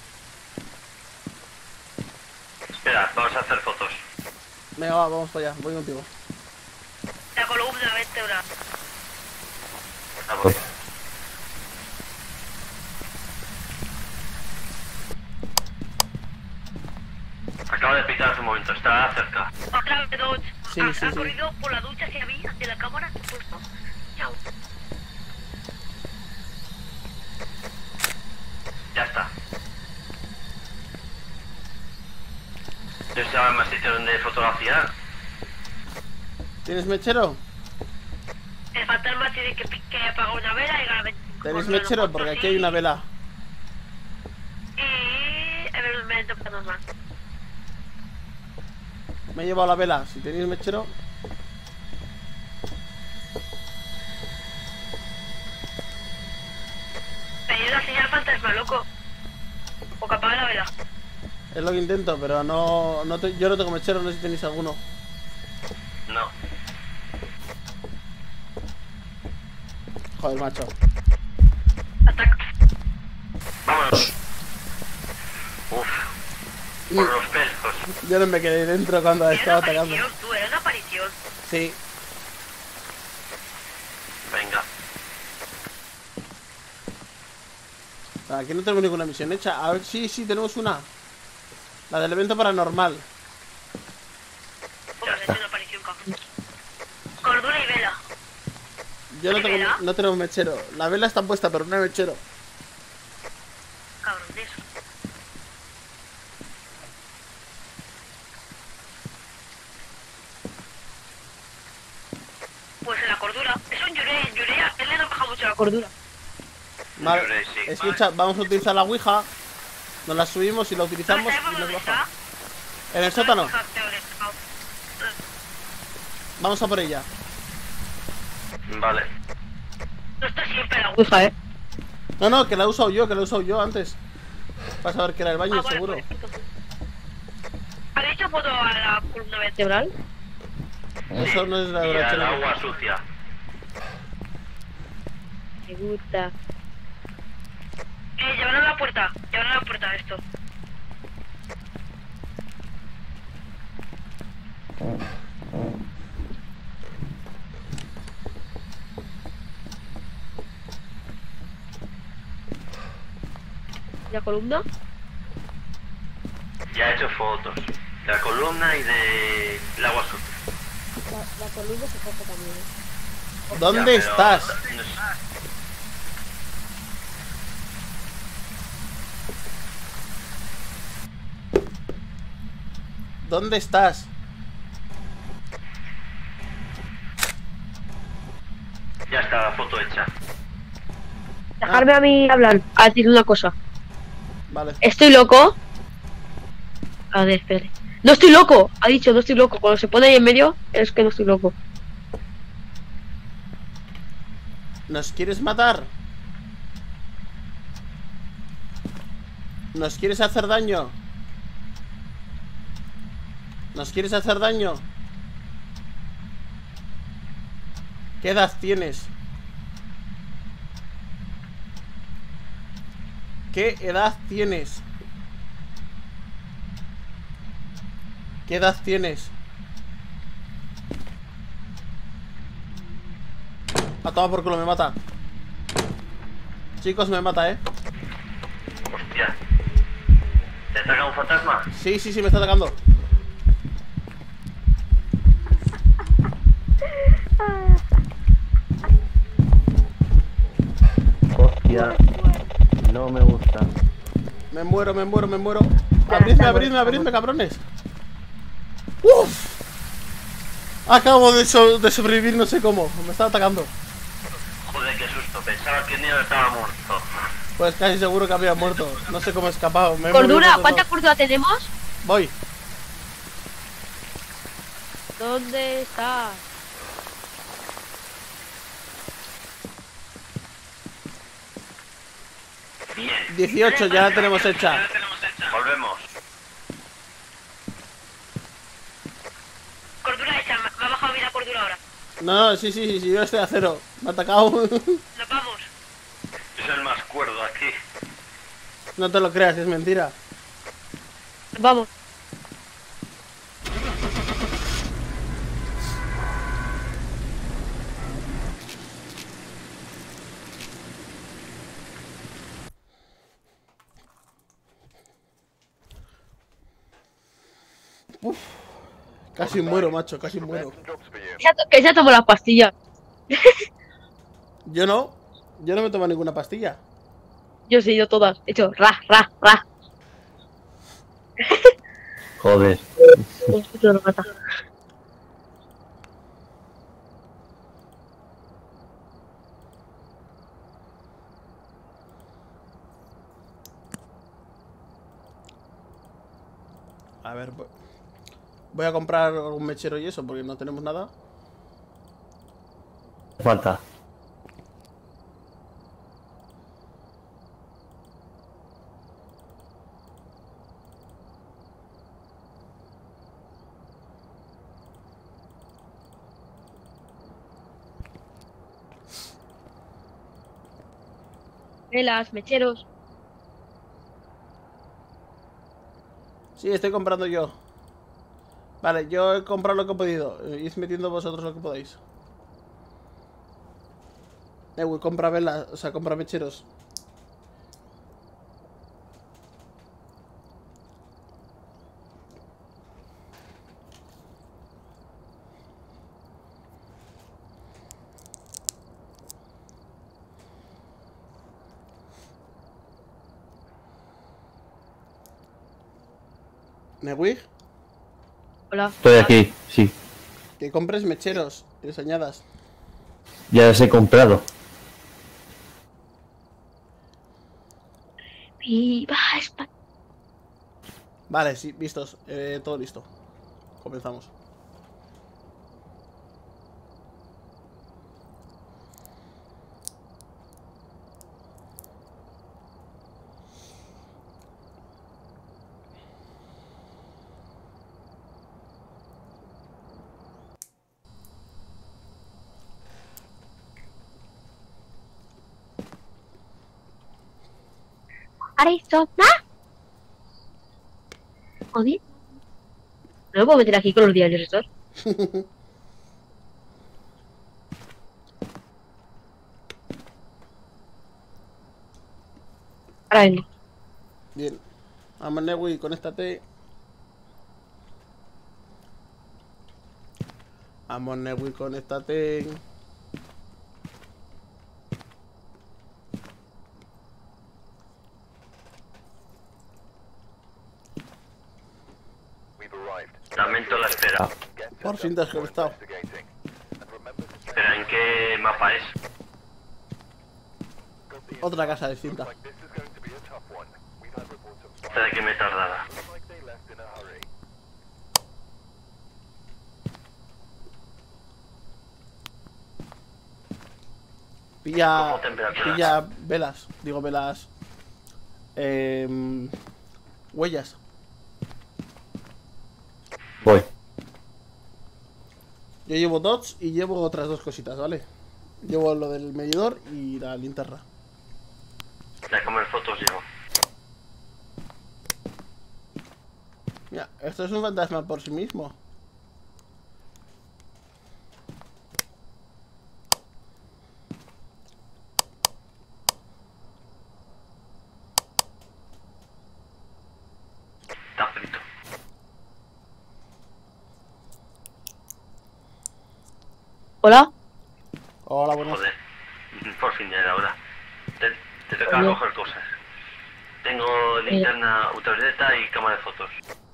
Espera, vamos a hacer fotos. Venga, vamos para allá, voy contigo. La columna vertebral. Ah, voy. Acaba de pitar hace un momento, está cerca. Otra vez dos. Sí, ha sí. corrido por la ducha hacia mí, ante la cámara, justo. Chao. Yo sabía más sitio donde fotografiar. ¿Tienes mechero? El fantasma tiene que apagar una vela y grabar. ¿Tenéis mechero? Porque aquí hay una vela. Y el elemento paranormal. Me he llevado la vela. Si tenéis mechero. Me ayuda a señal fantasma, loco. O que apague la vela. Es lo que intento, pero yo no tengo mechero, no sé si tenéis alguno. No. Joder, macho. Ataca. Vámonos. Uf. Por los pelos. Yo no me quedé dentro cuando estaba atacando. Aparición, tú, era una aparición. Sí. Venga. Aquí no tenemos ninguna misión hecha. A ver, sí, tenemos una. La del evento paranormal. Hombre, es una aparición, cabrón. Cordura y vela. Yo no ¿Hay vela? no tenemos mechero. La vela está puesta, pero no hay mechero. Cabrón de eso. Pues en la cordura. Es un Yurei. Yurei a él le baja mucho la cordura. Vale, Yurei, sí. escucha, vamos a utilizar la Ouija. Nos la subimos y la utilizamos ¿Sabemos y nos dónde baja. está? En el sótano. Vamos a por ella. Vale. No está siempre la Ouija, No, que la he usado yo antes. Vas a ver que era el baño, vale, seguro. pues, entonces. ¿Has hecho foto a la columna vertebral? Eso no es la Y al verdad. agua sucia. Me gusta. Llevar a la puerta. Llevar a la puerta esto. ¿La columna? Ya he hecho fotos. De la columna y de el agua sucia. La columna se coge también. ¿Dónde Ya, pero estás? no sé. ¿Dónde estás? Ya está la foto hecha. Dejarme a mí hablar. A decir una cosa. Vale. ¿Estoy loco? A ver, espere. No estoy loco. Ha dicho no estoy loco. Cuando se pone ahí en medio es que no estoy loco. ¿Nos quieres matar? ¿Nos quieres hacer daño? ¿Nos quieres hacer daño? ¿Qué edad tienes? ¿Qué edad tienes? ¿Qué edad tienes? A tomar por culo, me mata. Chicos, me mata, Hostia. ¿Te ataca un fantasma? Sí, me está atacando. Hostia, no me gusta. Me muero. Abridme, cabrones. ¡Uf! Acabo de sobrevivir, no sé cómo. Me está atacando. Joder, qué susto. Pensaba que el niño estaba muerto. Pues casi seguro que había muerto. No sé cómo he escapado. Me he ¿Cordura? movido ¿Cuánta todo. cordura tenemos? Voy. ¿Dónde está? Bien. 18, ya la tenemos hecha. Volvemos. Cordura hecha. Me ha bajado bien la cordura ahora. No, sí, yo estoy a cero. Me ha atacado. Nos vamos. Yo soy el más cuerdo aquí. No te lo creas, es mentira. Nos vamos. Casi muero, macho, casi muero. Que ya tomó las pastillas. Yo no me tomo ninguna pastilla. Yo sí, yo todas. He hecho ra. Joder. Esto lo mata. A ver, voy a comprar algún mechero y eso, porque no tenemos nada. Falta. Velas, mecheros. Sí, estoy comprando yo. Vale, yo he comprado lo que he podido. Id metiendo vosotros lo que podáis. Compra velas, o sea, compra mecheros. Newig, Hola. Estoy aquí, sí. que compres mecheros y les añadas. Ya los he comprado. ¡Viva España! Vale, sí, vistos. Todo listo. Comenzamos. ¡Arizona! Joder. No me puedo meter aquí con los diarios estos. Ahora vengo. Bien. Vamos, Newig, conéctate. Vamos, Newig, conéctate. Lamento la espera. Por fin te has conectado. ¿Pero en qué mapa es? Otra casa distinta. Espera que me tardara. Pilla. Cojo temperatura. Pilla velas. Digo velas. Huellas. Voy. Yo llevo dots y llevo otras dos cositas, ¿vale? Llevo lo del medidor y la linterna. De comer fotos llevo. Mira, esto es un fantasma por sí mismo. Está frito. Hola. Hola, buenas. Joder. Por fin ya era hora. Te toca Oye. coger cosas. Tengo linterna ultravioleta y cámara de fotos.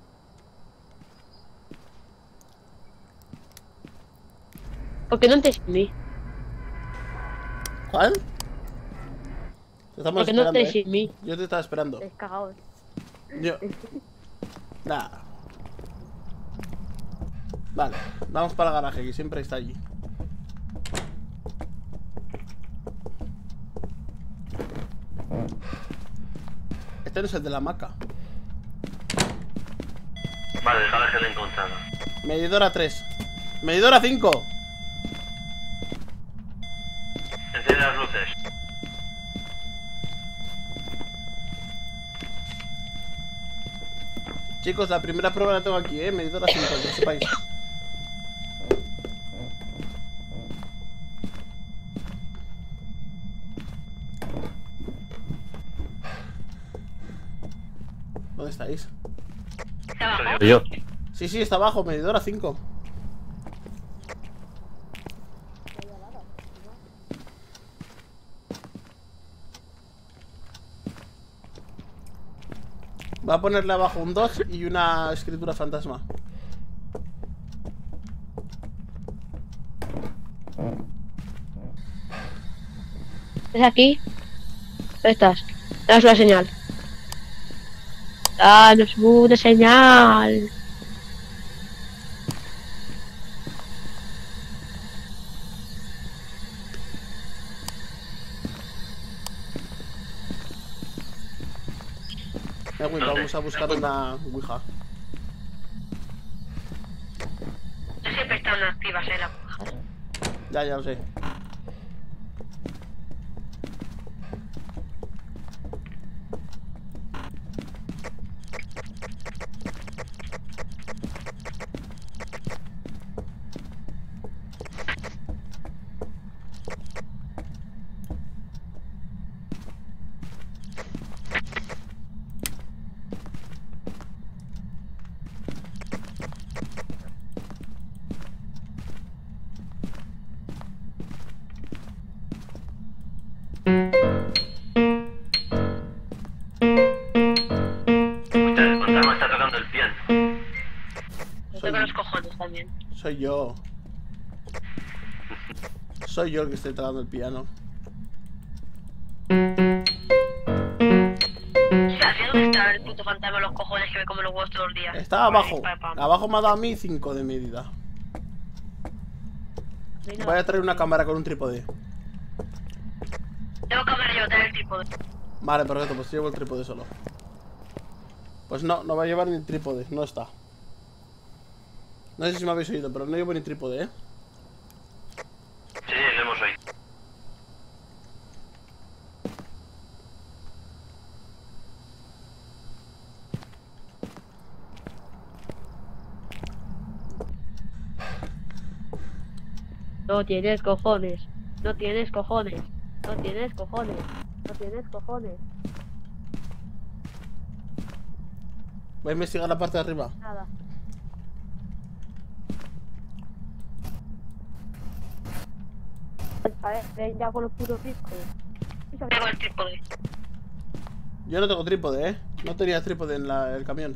¿Por qué no te mí? ¿Cuál? Te estamos ¿Por qué no esperando, te mí? Yo te estaba esperando. Te has cagado. Yo. Nada. Vale, vamos para el garaje, que siempre está allí. Este no es el de la hamaca. Vale, el garaje lo he encontrado. Medidora 3. Medidora 5. Enciende las luces. Chicos, la primera prueba la tengo aquí, medidora 5, que sepáis. ¿Dónde estáis? Soy yo. Sí, sí, está abajo, medidora 5. Voy a ponerle abajo un 2 y una escritura fantasma. ¿Es aquí? ¿Dónde estás? Danos una señal. Danos una señal. Vamos a buscar una ouija. Yo siempre están activas, las ouijas. Ya lo sé. Usted, el fantasma está tocando el piano. Me toca los cojones también. Soy yo. Soy yo el que estoy tocando el piano. ¿Hacia dónde está el puto fantasma de los cojones que me come los huevos todos los días? Está abajo. Abajo me ha dado a mí 5 de medida. Voy a traer una cámara con un trípode. Tengo cámara yo, traer el trípode. Vale, perfecto, pues llevo el trípode solo. Pues no va a llevar ni el trípode, no está. No sé si me habéis oído, pero no llevo ni trípode, Sí, lo hemos oído. No tienes cojones. No tienes cojones. No tienes cojones. No tienes cojones. Voy a investigar la parte de arriba. Nada. A ver, ven ya con los putos discos. Tengo el trípode. Yo no tengo trípode, no tenía trípode en el camión.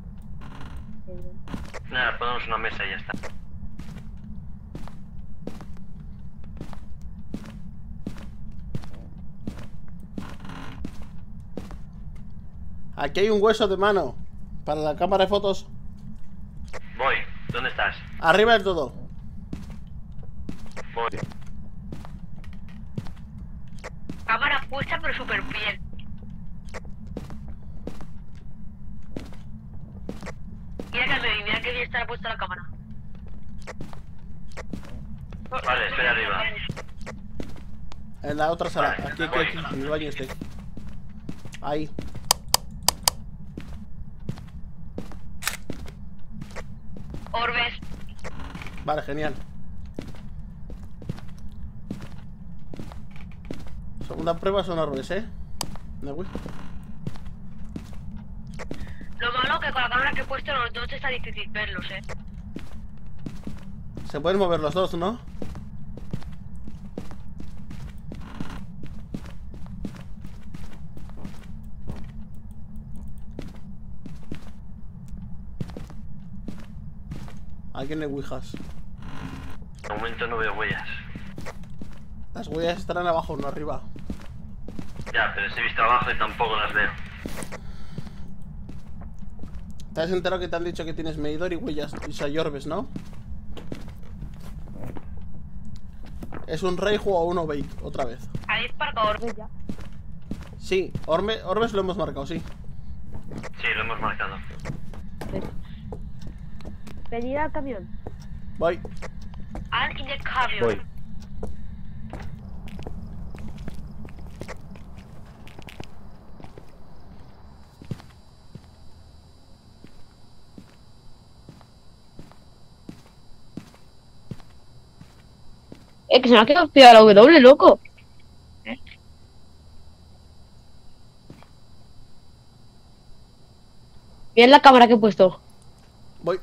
Nada, ponemos una mesa y ya está. Aquí hay un hueso de mano para la cámara de fotos. Voy. ¿Dónde estás? Arriba del todo. Voy. Cámara puesta pero súper bien. Mira que bien está puesta la cámara. Vale, estoy arriba. En la otra sala. Vale, Aquí, voy. en el baño este. Ahí. Orbes. Vale, genial. Segunda prueba son orbes, Newi. Lo malo que con la cámara que he puesto los dos está difícil verlos, Se pueden mover los dos, ¿no? Alguien le ouijas. De momento no veo huellas. Las huellas estarán abajo, no arriba. Ya, pero si he visto abajo y tampoco las veo. ¿Te has enterado que te han dicho que tienes medidor y huellas y orbes, no? Es un Reiju o un Obake, otra vez. ¿Habéis marcado orbes ya? Sí, orbes lo hemos marcado, sí. Sí, lo hemos marcado. Venid al camión. Voy. And in the camion. Voy. Que se me ha quedado pegada la W, loco. Bien la cámara que he puesto. Voy.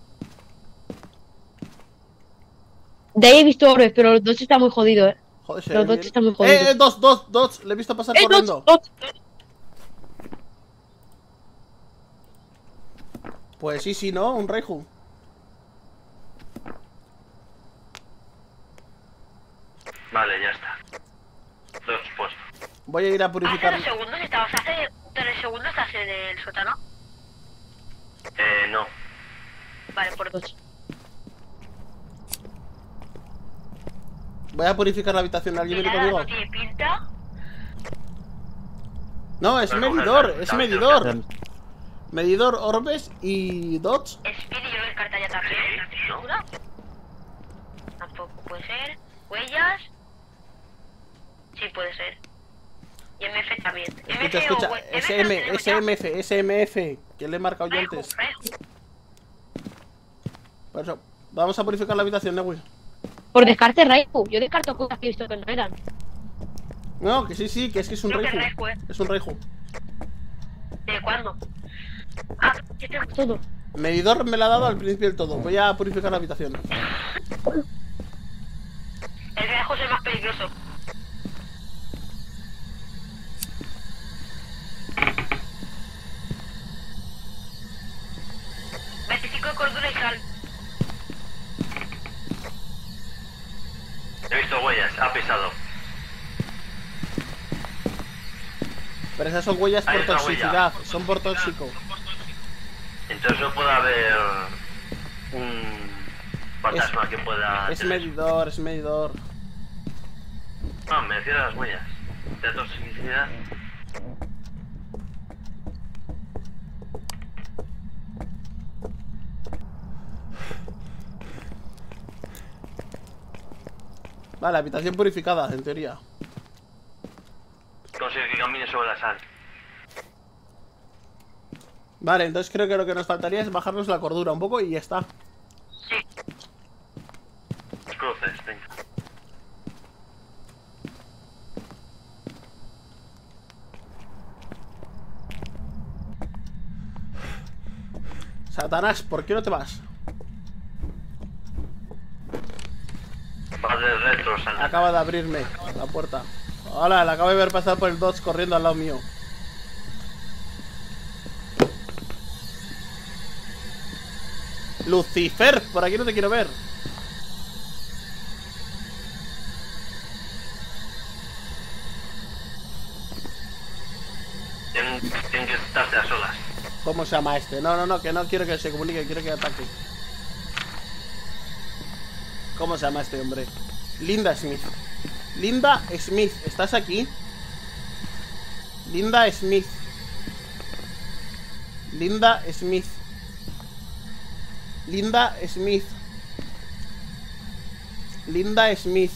De ahí he visto orbes, pero los dos están muy jodidos, Joder, se Los ve dos bien. están muy jodidos. Dos. Le he visto pasar corriendo. Dos. Pues sí, ¿no? Un Raihu. Vale, ya está. Estoy expuesto. Voy a ir a Hace purificar. 3 segundos estabas, hace 3 segundos estás en el sótano. No. Vale, por 2. Voy a purificar la habitación. ¿Alguien viene Nada, conmigo? no tiene pinta. No, es Voy a coger medidor, la es habitación. medidor. Medidor, orbes y dots. Speedy, yo creo que carta ya también. Sí, ¿no? ¿Segura? Tampoco puede ser. Huellas. Sí, puede ser. Y MF también. Escucha, MF escucha. o MF SMF. Que le he marcado yo antes. Por eso, vamos a purificar la habitación, Newi. Por descarte, Raihu. Yo descarto cosas que he visto que no eran. No, que sí, que es un Creo que Raihu. Raihu, Es un Raihu. ¿De cuándo? Ah, ya tengo todo. Medidor me la ha dado al principio del todo. Voy a purificar la habitación. El Raihu es el más peligroso. De cordura y sal. He visto huellas, ha pisado. Pero esas son huellas Hay por otra toxicidad. huella. Son por tóxico. Entonces no puede haber un fantasma que pueda... Es medidor, es medidor. No, me refiero a las huellas. De toxicidad. Vale, habitación purificada, en teoría. Consigue que camine sobre la sal. Vale, entonces creo que lo que nos faltaría es bajarnos la cordura un poco y ya está. Sí. Cruces, venga. Satanás, ¿por qué no te vas? Va de retro, sal. Acaba de abrirme la puerta. Hola, la acabo de ver pasar por el Dodge corriendo al lado mío. Lucifer, por aquí no te quiero ver. Tienen que estarse a solas. ¿Cómo se llama este? No, que no quiero que se comunique, quiero que ataque. ¿Cómo se llama este hombre? Linda Smith. Linda Smith, ¿estás aquí? Linda Smith. Linda Smith. Linda Smith. Linda Smith.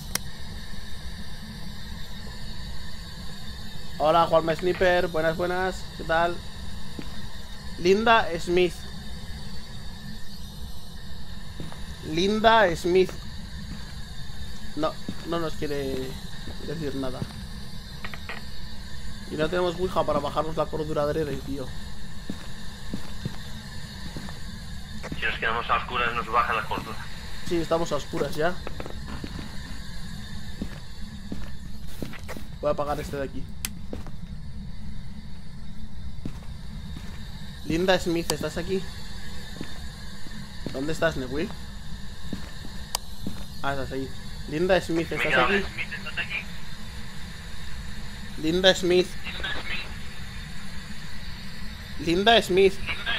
Hola, Juanma Sniper. Buenas, buenas. ¿Qué tal? Linda Smith. Linda Smith. No nos quiere decir nada. Y no tenemos Ouija para bajarnos la cordura adrede, tío. Si nos quedamos a oscuras nos baja la cordura. Sí, estamos a oscuras ya. Voy a apagar este de aquí. Linda Smith, ¿estás aquí? ¿Dónde estás, Newi? Ah, estás ahí. Linda Smith, ¿estás aquí? Linda Smith. Linda Smith.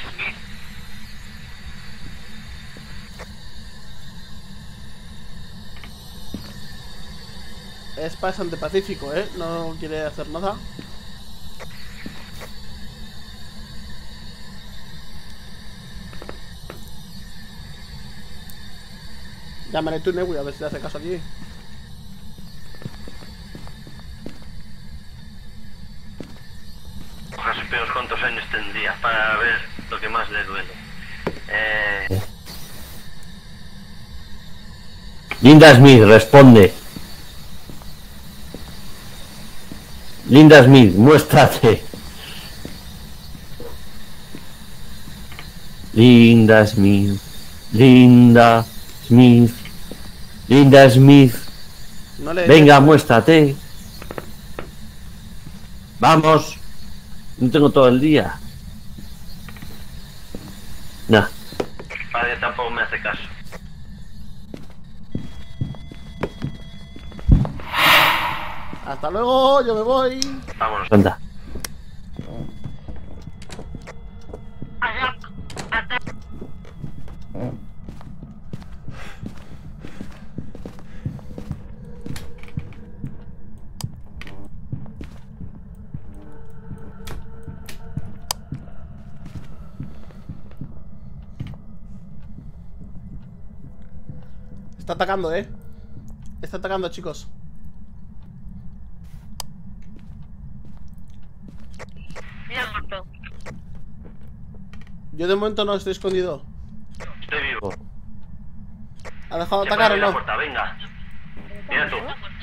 Es bastante pacífico, ¿eh? No quiere hacer nada. Llámale tú, Newi, a ver si le hace caso aquí. Ojalá supimos cuántos años tendría para ver lo que más le duele. Linda Smith, responde. Linda Smith, muéstrate. Linda Smith. Linda Smith. Linda Smith. No le Venga, muéstrate. Vamos. No tengo todo el día. Nah. Nadie tampoco me hace caso. Hasta luego, yo me voy. Vámonos. Anda. Está atacando, Está atacando, chicos. Mira, muerto. Yo de momento no estoy escondido. Estoy vivo. ¿Ha dejado de Se atacar puede o abrir la no? puerta, venga. Mira tú.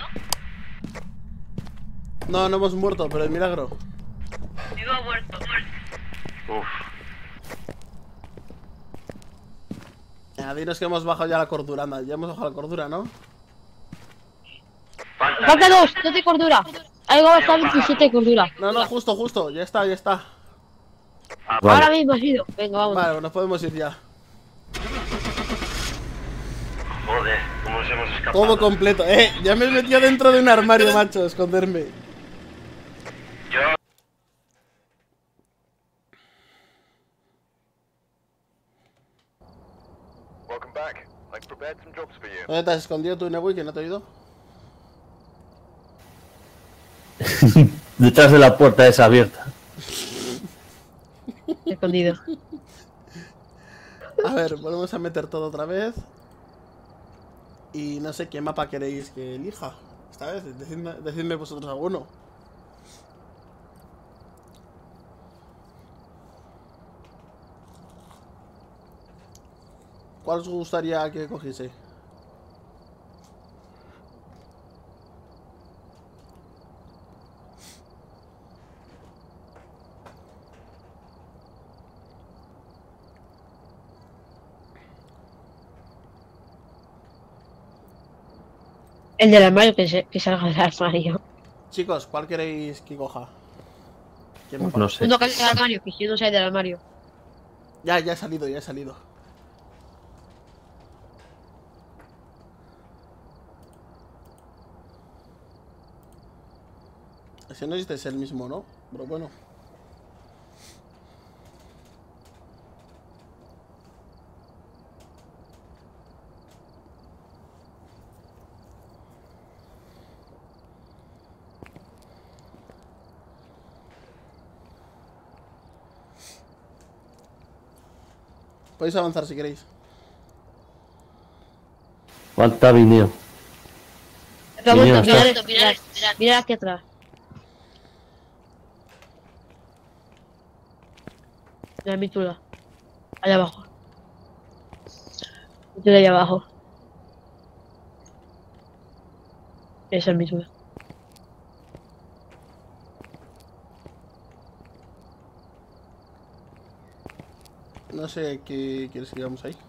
No, no hemos muerto, pero el milagro. Vivo muerto. Uf. Dinos que hemos bajado ya la cordura, anda. Ya hemos bajado la cordura, ¿no? Falta 2 de cordura. Ahí va a estar 27 de cordura. No, no, justo. Ya está, ya está. Vale. Ahora mismo ha sido. Venga, vamos. Vale, nos podemos ir ya. Joder, cómo nos hemos escapado. Todo completo. Ya me he metido dentro de un armario, macho, a esconderme. Yo... ¿Dónde te has escondido tú, Nebui, que no te he oído? Detrás de la puerta esa abierta. Escondido. A ver, volvemos a meter todo otra vez. Y no sé qué mapa queréis que elija. Esta vez, decidme vosotros alguno. ¿Cuál os gustaría que cogiese? El del armario, que salga del armario. Chicos, ¿cuál queréis que coja? ¿Quién Pues mapa? no sé. Uno que es del armario, que si no sale del armario. Ya he salido, ya he salido. Ese no es el mismo, ¿no? Pero bueno. Podéis avanzar si queréis. Falta Vineo. Vamos, Mira, mira aquí atrás. Mira mi tula. Allá abajo. Mi tula allá abajo. Esa es mi tula. No sé qué quieres que digamos ahí.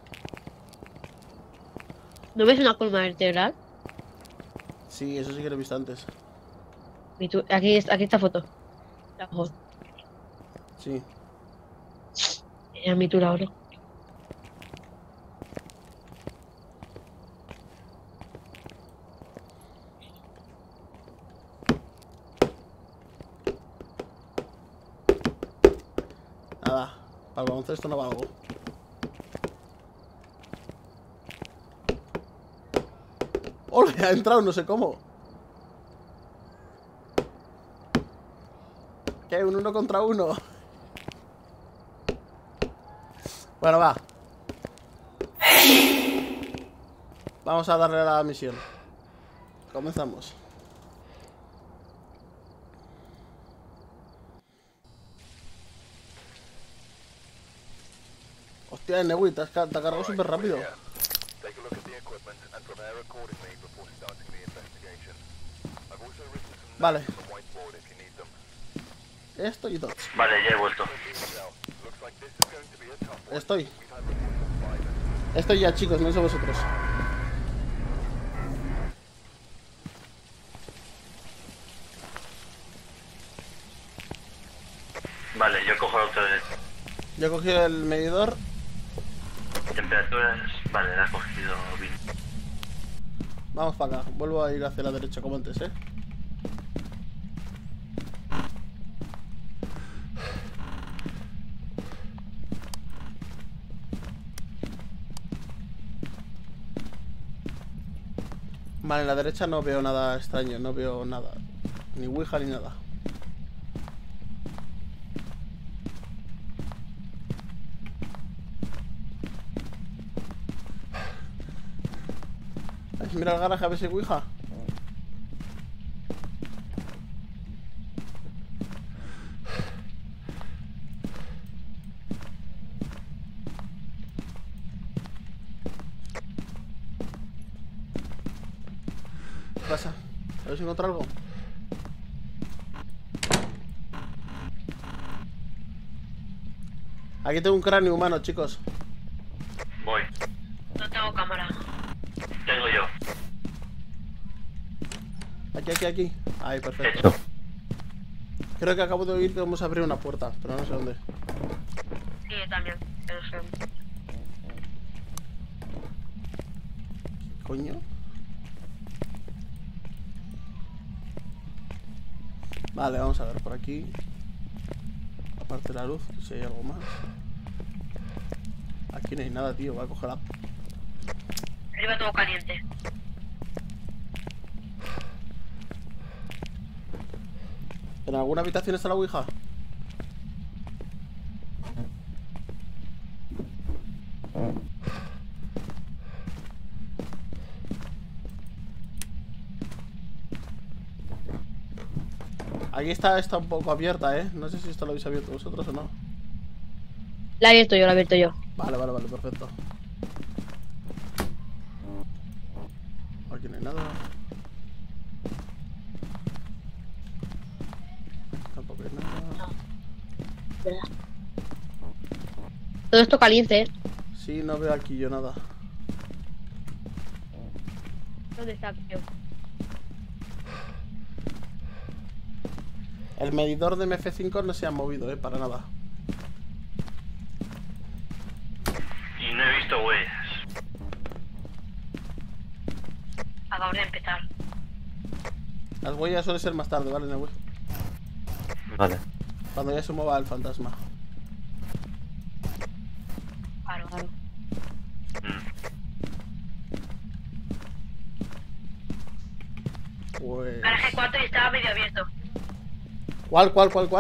¿No ves una columna vertebral? Sí, eso sí que lo he visto antes. Aquí está foto. Abajo. Sí. Es mi tula ahora. Nada, para el baloncesto no valgo. ¡Ole! Ha entrado, no sé cómo. ¿Qué? ¿Un 1 contra 1? Bueno, va. Vamos a darle a la misión. Comenzamos. Hostia, Newi, te has cargado súper rápido. Vale. Esto y dos. Vale, ya he vuelto. Estoy ya, chicos, no sé vosotros. Vale, yo cojo el otro de... Yo he cogido el medidor. temperaturas... Vale, la ha cogido bien. Vamos para acá. Vuelvo a ir hacia la derecha como antes, ¿eh? Vale, en la derecha no veo nada extraño, no veo nada. Ni Ouija ni nada. Mira el garaje a ver si hay Ouija. ¿Qué pasa? A ver si encuentro algo. Aquí tengo un cráneo humano, chicos. Voy. No tengo cámara. Tengo yo. Aquí. Ahí, perfecto. Creo que acabo de oír que vamos a abrir una puerta, pero no sé dónde. Sí, yo también. Pero no sé. ¿Qué coño? Vale, vamos a ver por aquí. Aparte de la luz, si hay algo más. Aquí no hay nada, tío. Voy a coger la... Arriba todo caliente. ¿En alguna habitación está la Ouija? Aquí está un poco abierta, ¿eh? No sé si esto lo habéis abierto vosotros o no. La he abierto yo. Vale, perfecto. Aquí no hay nada. Tampoco hay nada. Todo esto caliente, ¿eh? Sí, no veo aquí yo nada. ¿Dónde está, tío? El medidor de MF5 no se ha movido, para nada. Y no he visto huellas. Acabo de empezar. Las huellas suelen ser más tarde, ¿vale, Neue? Vale. Cuando ya se mueva el fantasma. Claro. Pues... Garaje 4 y estaba medio abierto. ¿Cuál?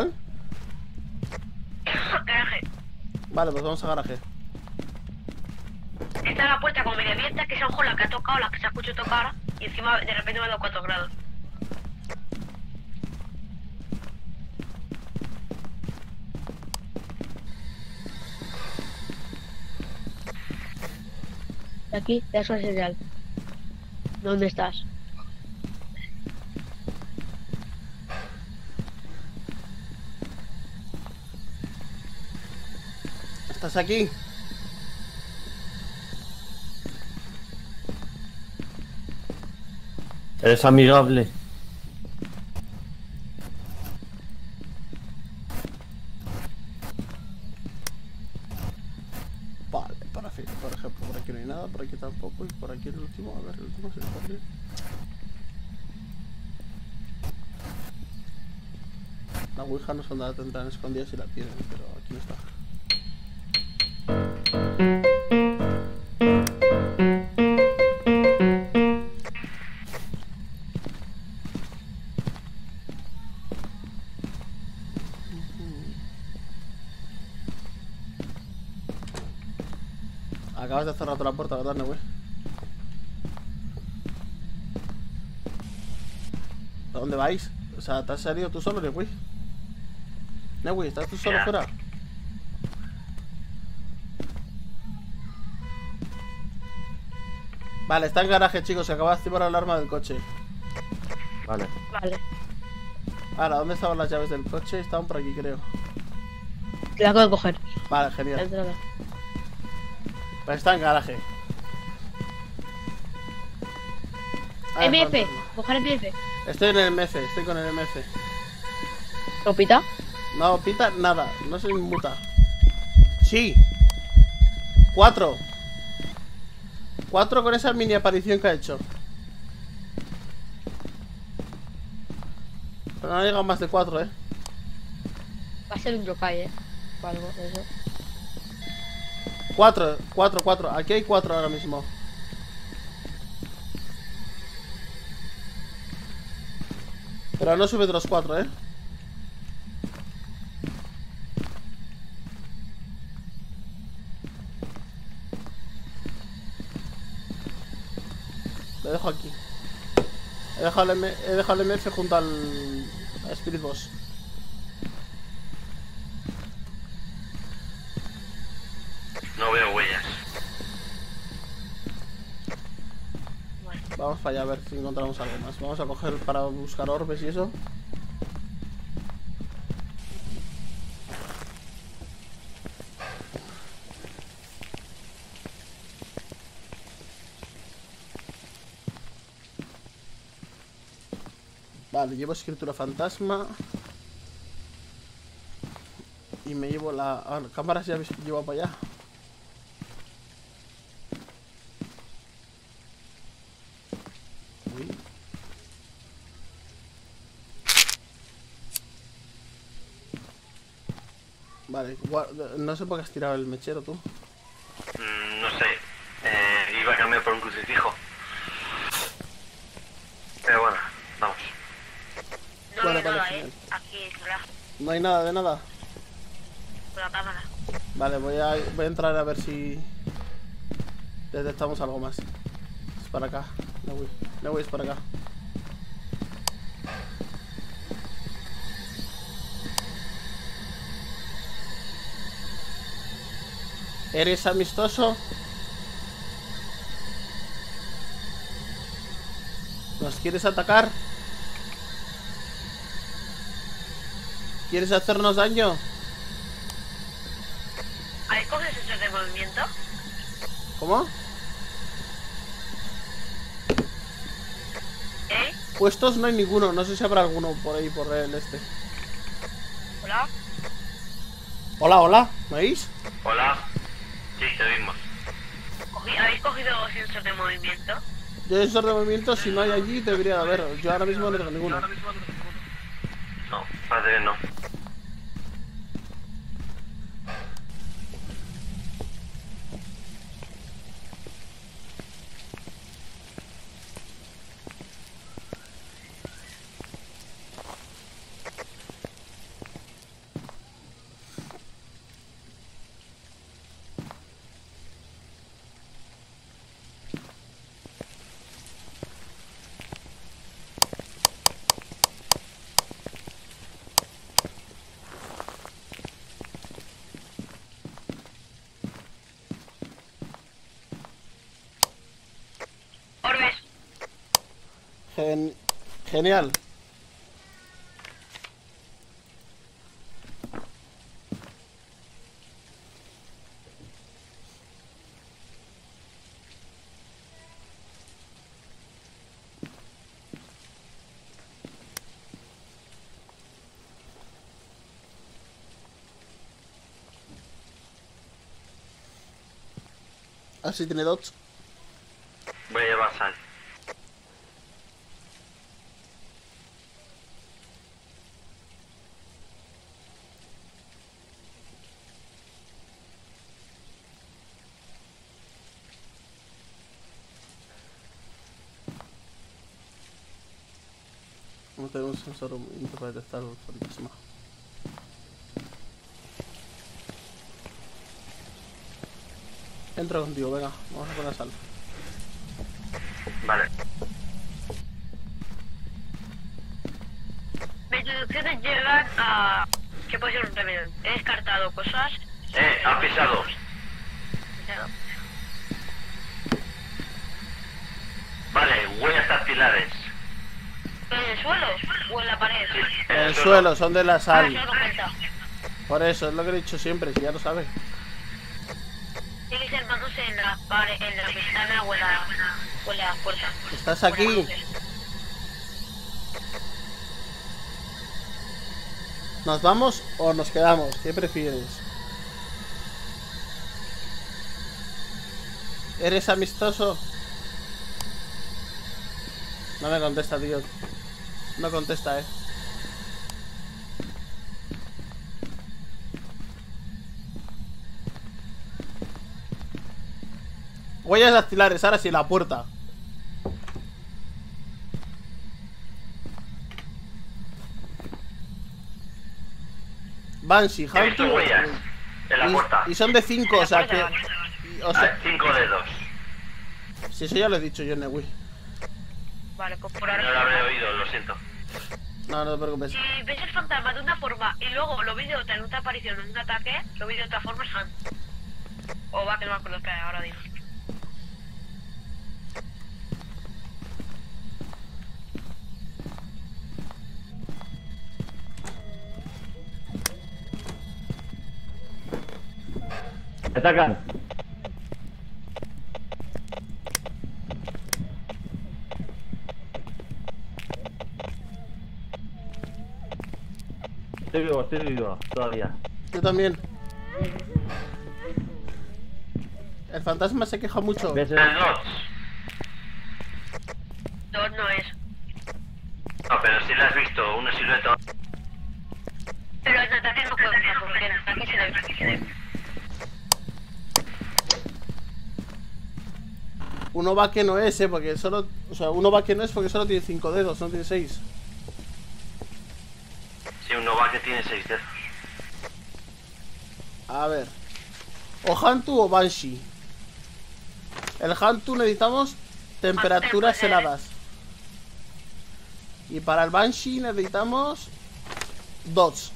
Garaje. Vale, pues vamos a garaje. Está la puerta como medio abierta, que es a lo mejor la que ha tocado, la que se ha escuchado tocar ahora, y encima de repente me ha dado 4 grados. Y aquí, eso es real. ¿Dónde estás? ¿Estás aquí? ¿Eres amigable? Vale, por ejemplo, por aquí no hay nada, por aquí tampoco, y por aquí el último, a ver, el último se está aquí. La Ouija no son nada, tendrán escondidas si la tienen, pero aquí no está. Acabas de cerrar toda la puerta, ¿verdad, Neue? ¿A dónde vais? O sea, ¿te has salido tú solo, Neue? Neue, ¿estás tú solo fuera? Vale, está en garaje, chicos. Se acaba de activar la alarma del coche. Vale. Vale. Ahora, ¿dónde estaban las llaves del coche? Estaban por aquí, creo. La acabo de coger. Vale, La genial. entrada. Pues está en garaje. Ah, MF. fantasma. Coger MF. Estoy en el MF, estoy con el MF. ¿Topita? No, pita nada, no se inmuta. Sí. 4. 4 con esa mini aparición que ha hecho. Pero no ha llegado más de 4, Va a ser un yokai, o algo de eso. 4. Aquí hay 4 ahora mismo. Pero no sube de los 4, Lo dejo aquí. He dejado el MF junto al Spirit Boss. No veo huellas. Vamos para allá a ver si encontramos algo más. Vamos a coger para buscar orbes y eso. Vale, llevo escritura fantasma. Y me llevo la cámara, ya habéis llevado para allá. Uy. Vale, no sé por qué has tirado el mechero tú. No sé. Iba a cambiar por un crucifijo. Pero bueno, vamos. No Vale, veo vale, nada, genial. Aquí, relaja, No hay nada de nada. con la cámara. Vale, voy a entrar a ver si detectamos algo más. Es para acá. No voy, es para acá. ¿Eres amistoso? ¿Nos quieres atacar? ¿Quieres hacernos daño? ¿Ahí coges sensor de movimiento? ¿Cómo? ¿Eh? Puestos no hay ninguno, no sé si habrá alguno por ahí, por el este. ¿Hola? Hola, hola, ¿me oís? Hola. Sí, te oímos. ¿Habéis cogido sensor de movimiento? Yo sensor de movimiento, si no hay allí, debería de haber. Yo ahora mismo no tengo ninguno. No, parece que no. Orbes. Genial. Así tiene dots. Voy a llevar sal. No tengo un sensor de movimiento para detectar el fantasma. Entro contigo, venga, vamos a poner sal. Vale. Mis deducciones llegan a... ¿Qué puede ser un remedio? He descartado cosas. Ha pisado. Vale, huellas dactilares. ¿En el suelo o en la pared? Sí, En el suelo, son de la Ah, sal. eso no cuenta. Por eso, es lo que he dicho siempre, si ya lo sabes. Tiene que ser manos en la pared, en la ventana o en la puerta. ¿Estás aquí? ¿Nos vamos o nos quedamos? ¿Qué prefieres? ¿Eres amistoso? No me contesta, tío. No contesta, Huellas dactilares, ahora sí, la puerta. Banshee, He visto Hunter. huellas en la puerta. Y son de 5, o sea que. O sea, 5 dedos. si eso ya lo he dicho yo, Newi. Vale, pues por No lo ahora. habré oído, lo siento. No, no te preocupes. Si ves el fantasma de una forma y luego lo ves de otra en otra aparición, en un ataque, lo ves de otra forma es Hunt. O va, que no me acuerdo que ahora digo. ¡Me atacan! Estoy vivo, todavía. Yo también. El fantasma se queja mucho. ¿Ves? El Dots. Dos no es. No, pero si la has visto, una silueta. Pero en ataque no puedo usar, porque en ataque se le ve. Uno va que no es, porque solo. O sea, uno va que no es porque solo tiene 5 dedos, no tiene 6. Si uno va que tiene 6 dedos. A ver. O Hantu o Banshee. El Hantu necesitamos temperaturas heladas. Y para el Banshee necesitamos dots.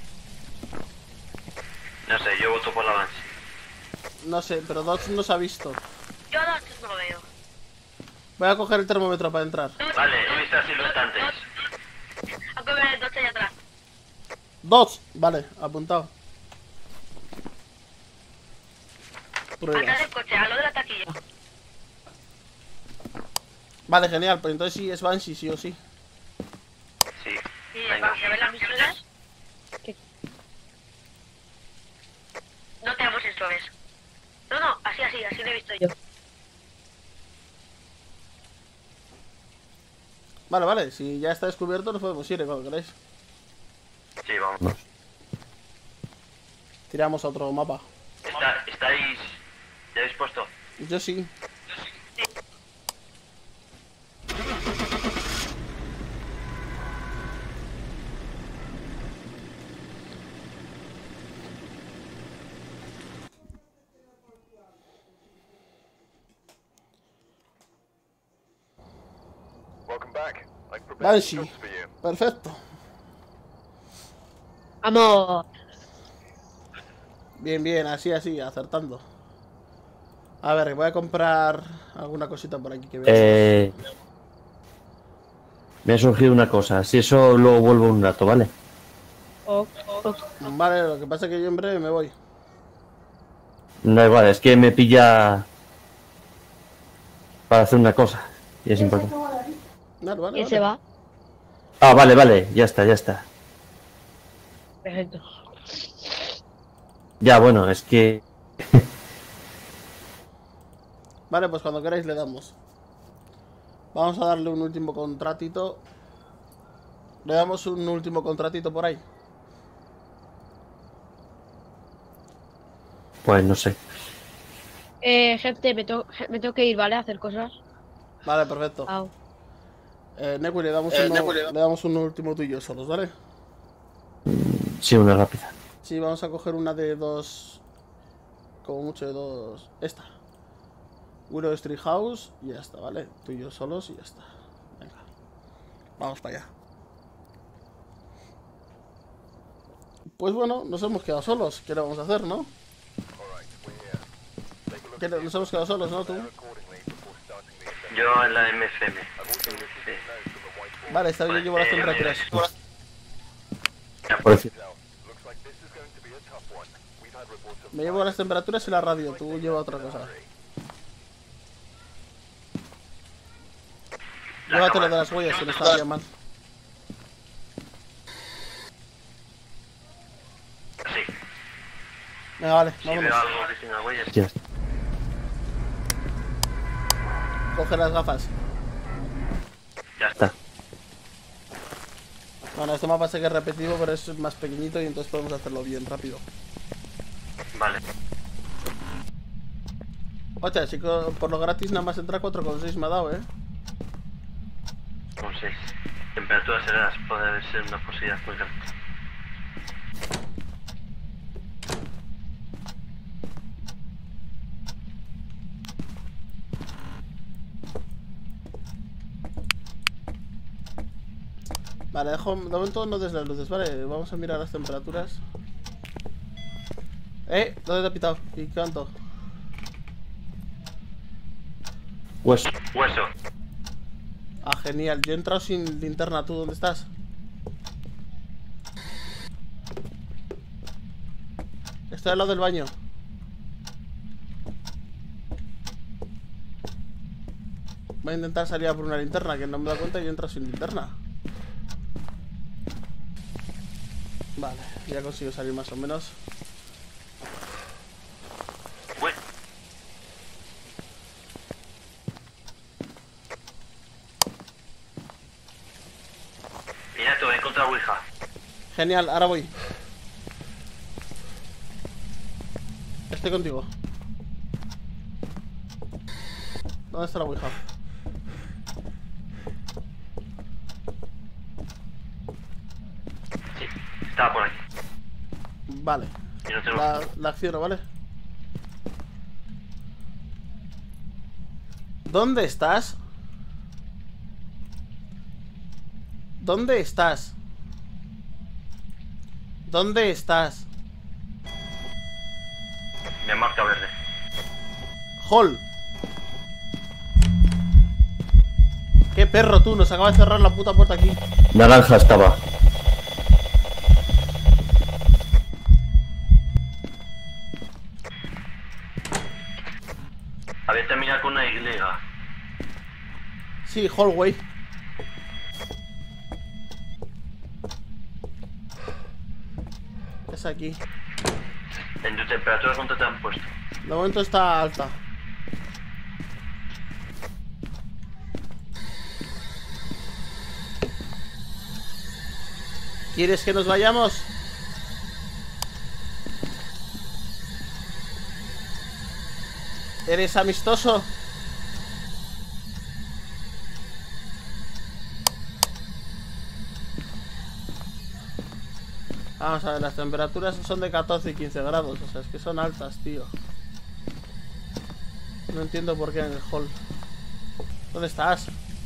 No sé, yo voto por la Banshee. No sé, pero dots no se ha visto. Yo dos no veo. Voy a coger el termómetro para entrar. Vale, he visto la silueta antes. Aunque me dos allá atrás. Dots, vale, apuntado. Pruebas. Atrás del coche, a lo de la taquilla. Vale, genial, pues entonces sí es Banshee, sí o sí. Sí. Sí, Venga. vamos a ver las misiones. No te damos esto, ¿ves? No, así lo he visto yo. Vale, vale, si ya está descubierto nos podemos ir, cuando queráis. Sí, vamos. Tiramos a otro mapa. ¿Estáis ya dispuestos? Yo sí. Banshee. Perfecto. Vamos. Bien, bien, así, acertando. A ver, voy a comprar alguna cosita por aquí que vea. Me ha surgido una cosa. Si eso luego vuelvo un rato, ¿vale? Vale, lo que pasa es que yo en breve me voy. Da igual, es que me pilla para hacer una cosa. Y es importante. Vale, vale, ¿Quién vale. se va? Ah, vale, ya está. Perfecto. Ya, bueno, es que... Vale, pues cuando queráis le damos. Vamos a darle un último contratito. Le damos un último contratito por ahí. Pues no sé. Gente, me tengo que ir, ¿vale? A hacer cosas. Vale, perfecto. Au. Neku, le damos, le damos un último tú y yo solos, ¿vale? Sí, una rápida. Sí, vamos a coger una de dos. Como mucho de dos. Esta. Willow Street House y ya está, ¿vale? Tú y yo solos y ya está. Venga. Vamos para allá. Pues bueno, nos hemos quedado solos. ¿Qué le vamos a hacer, no? Nos hemos quedado solos, ¿no? ¿Tú? Yo en la MFM. Sí. Vale, está bien, yo llevo las temperaturas. Por decir. Me llevo las temperaturas y la radio, tú llevas otra cosa. Llévate lo de las huellas, que no estaba bien mal. Sí. Venga, vale, Si vámonos. veo algo que tenga huellas. Ya está. Coge las gafas. Ya está. Bueno, este mapa sé que es repetitivo, pero es más pequeñito y entonces podemos hacerlo bien, rápido. Vale. Ocha, chicos, por lo gratis nada más entra 4,6 me ha dado, ¿eh? Un 6. Temperaturas heladas puede ser una posibilidad muy grande. Vale, dejo, de momento no des las luces, vale, vamos a mirar las temperaturas. ¿Dónde te ha pitado? ¿Y cuánto? Hueso. Hueso. Ah, genial, yo he entrado sin linterna, ¿tú dónde estás? Estoy al lado del baño. Voy a intentar salir a por una linterna, que no me da cuenta y yo entro sin linterna. Vale, ya consigo salir más o menos. Uy. Mira, te voy a encontrar Ouija. Genial, ahora voy. Estoy contigo. ¿Dónde está la Ouija? Sí, estaba por aquí. Vale. Y no tengo... La acciono, ¿vale? ¿Dónde estás? ¿Dónde estás? ¿Dónde estás? Me marca verde. Hall. Qué perro tú, nos acaba de cerrar la puta puerta aquí. Naranja estaba. Había terminado con una Y. Sí, hallway. Es aquí. En tu temperatura, ¿cuánto te han puesto? De momento está alta. ¿Quieres que nos vayamos? ¿Eres amistoso? Vamos a ver, las temperaturas son de 14 y 15 grados. O sea, es que son altas, tío. No entiendo por qué en el hall. ¿Dónde estás?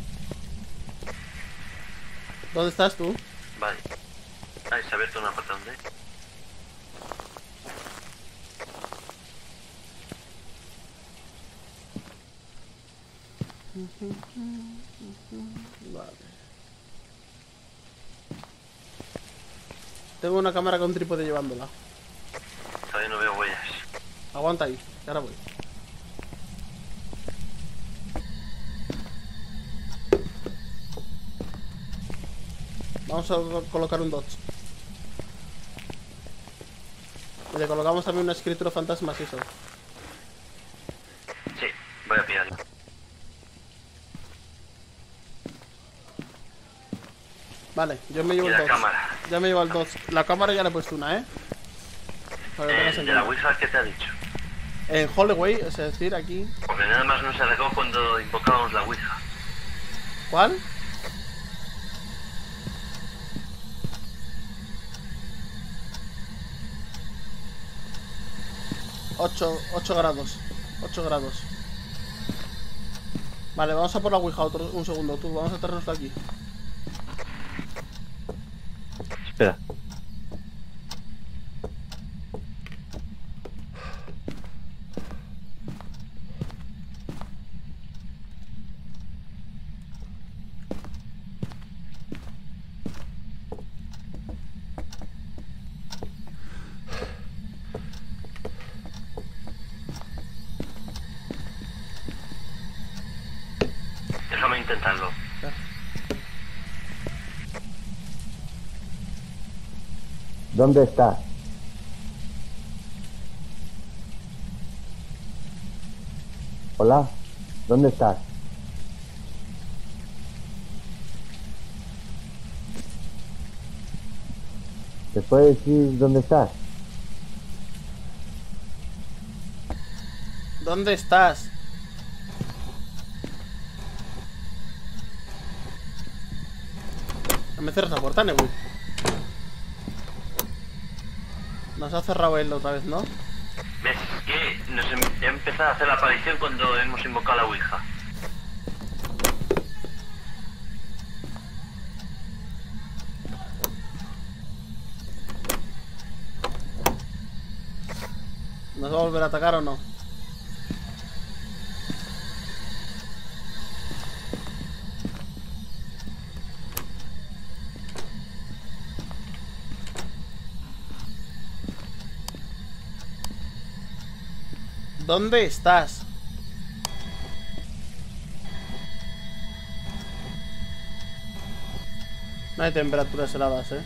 ¿Dónde estás tú? Vale. Ahí se ha abierto una puerta donde. Vale. Tengo una cámara con trípode llevándola. Todavía no veo huellas. Aguanta ahí, que ahora voy. Vamos a colocar un dodge. Y le colocamos también una escritura fantasma, si eso. Sí, voy a pillarlo. Vale, yo me llevo Y el la dodge. cámara. Ya me llevo el dodge. La cámara ya le he puesto una, ¿eh? Para que tengas en De la cuenta. Ouija, ¿qué te ha dicho? En Holloway, es decir, aquí. Porque nada más nos alegó cuando invocábamos la Ouija. ¿Cuál? Ocho grados. 8 grados. Vale, vamos a por la Ouija un segundo, tú. Vamos a traernos aquí. Espera. Déjame intentarlo. ¿Dónde estás? Hola, ¿dónde estás? ¿Te puedes decir dónde estás? ¿Dónde estás? No me cierres la puerta, Nebul. Nos ha cerrado él otra vez, ¿no? ¿Ves? Que nos ha empezado a hacer la aparición cuando hemos invocado la Ouija. ¿Nos va a volver a atacar o no? ¿Dónde estás? No hay temperaturas heladas, ¿eh?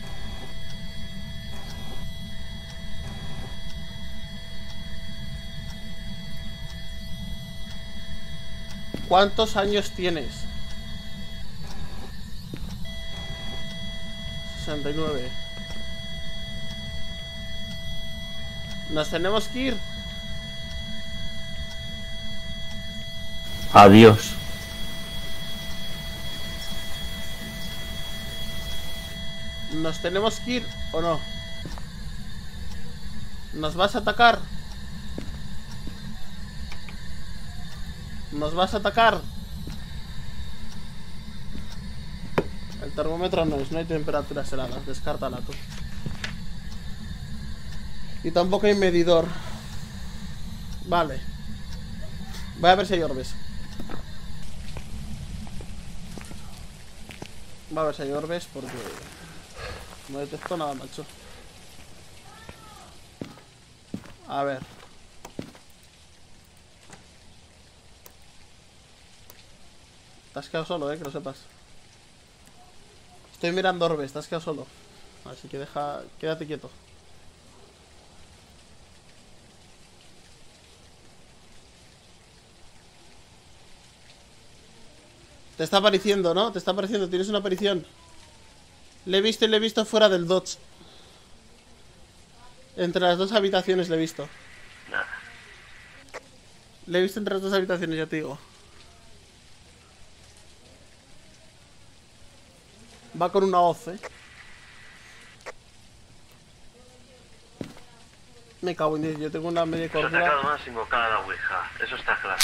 ¿Cuántos años tienes? 69. Nos tenemos que ir. Adiós. ¿Nos tenemos que ir o no? ¿Nos vas a atacar? ¿Nos vas a atacar? El termómetro no hay temperaturas heladas, descártala tú. Y tampoco hay medidor. Vale. Voy a ver si hay orbes. Va a ver si hay orbes porque no detecto nada, macho. A ver. Te has quedado solo, que lo sepas. Estoy mirando orbes, te has quedado solo. Así que quédate quieto. Te está apareciendo, ¿no? Te está apareciendo, tienes una aparición. Le he visto fuera del Dodge. Entre las dos habitaciones le he visto. Nada. Le he visto entre las dos habitaciones, ya te digo. Va con una hoz, Me cago en 10, yo tengo una media Se ha cordura. atacado más invocar a la Ouija, eso está claro.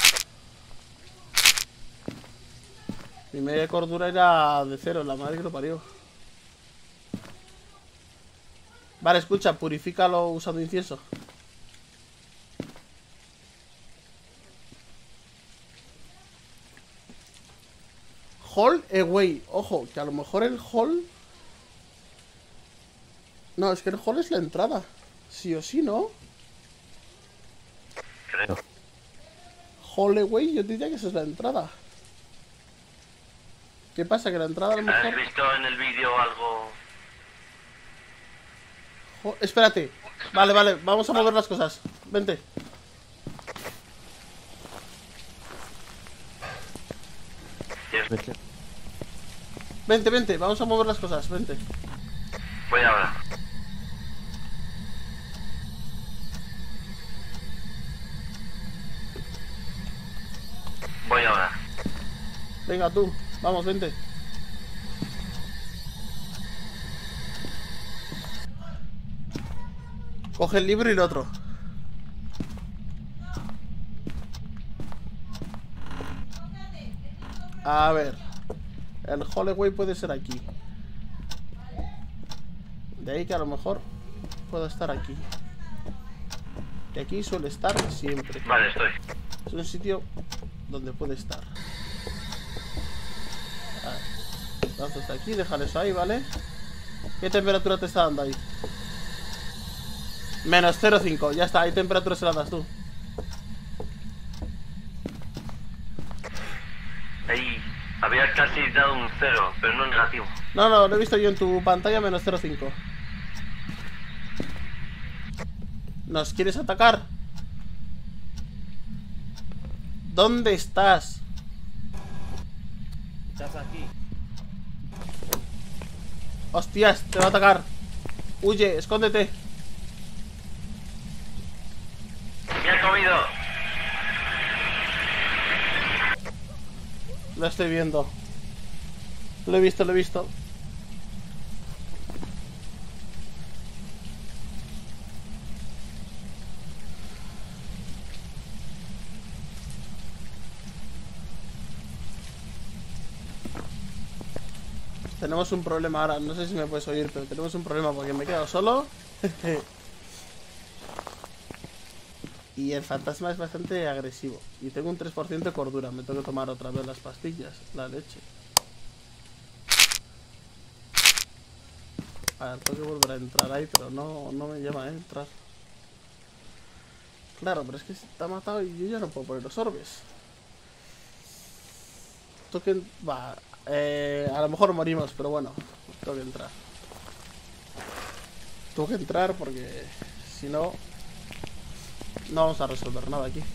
Mi media cordura era de 0, la madre que lo parió. Vale, escucha, purifícalo usando incienso. Hall away. Ojo, que a lo mejor el hall... No, es que el hall es la entrada. Sí o sí, ¿no? Creo. Hall away, yo diría que esa es la entrada. ¿Qué pasa? Que la entrada a lo mejor... ¿Has visto en el vídeo algo? Espérate. Vale, vamos a mover las cosas. Vente. Vente, vamos a mover las cosas, vente. Voy ahora. Voy ahora. Venga tú, vamos, vente. Coge el libro y el otro. A ver. El Holloway puede ser aquí. De ahí que a lo mejor pueda estar aquí. Y aquí suele estar siempre. Vale, estoy. Es un sitio donde puede estar. Lanzo hasta aquí, déjale eso ahí, ¿vale? ¿Qué temperatura te está dando ahí? Menos 0,5, ya está, hay temperaturas heladas tú. Ahí había casi dado un 0, pero no negativo. No, lo he visto yo en tu pantalla, menos 0,5. ¿Nos quieres atacar? ¿Dónde estás? Estás aquí. Hostias, te va a atacar. Huye, escóndete. Me ha comido. Lo estoy viendo. Lo he visto, lo he visto. Tenemos un problema ahora, no sé si me puedes oír, pero tenemos un problema porque me he quedado solo. Y el fantasma es bastante agresivo. Y tengo un 3% de cordura, me tengo que tomar otra vez las pastillas, la leche. A ver, tengo que volver a entrar ahí, pero no me llama a entrar. Claro, pero es que está matado y yo ya no puedo poner los orbes. Va, a lo mejor morimos, pero bueno, tengo que entrar. Tengo que entrar porque si no, no vamos a resolver nada aquí.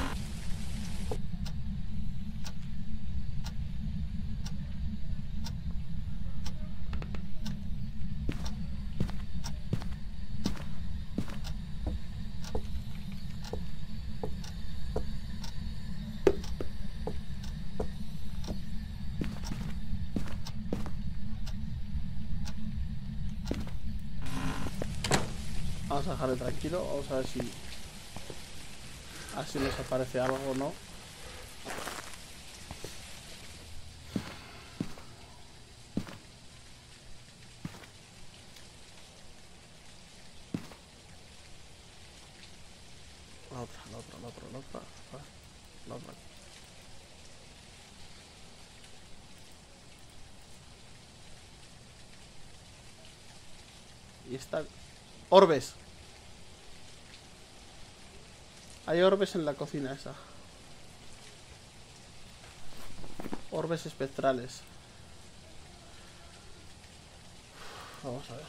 Vamos a dejarle tranquilo, vamos a ver si así nos aparece algo o no. La otra. Y está... Orbes. Hay orbes en la cocina esa. Orbes espectrales. Vamos a ver.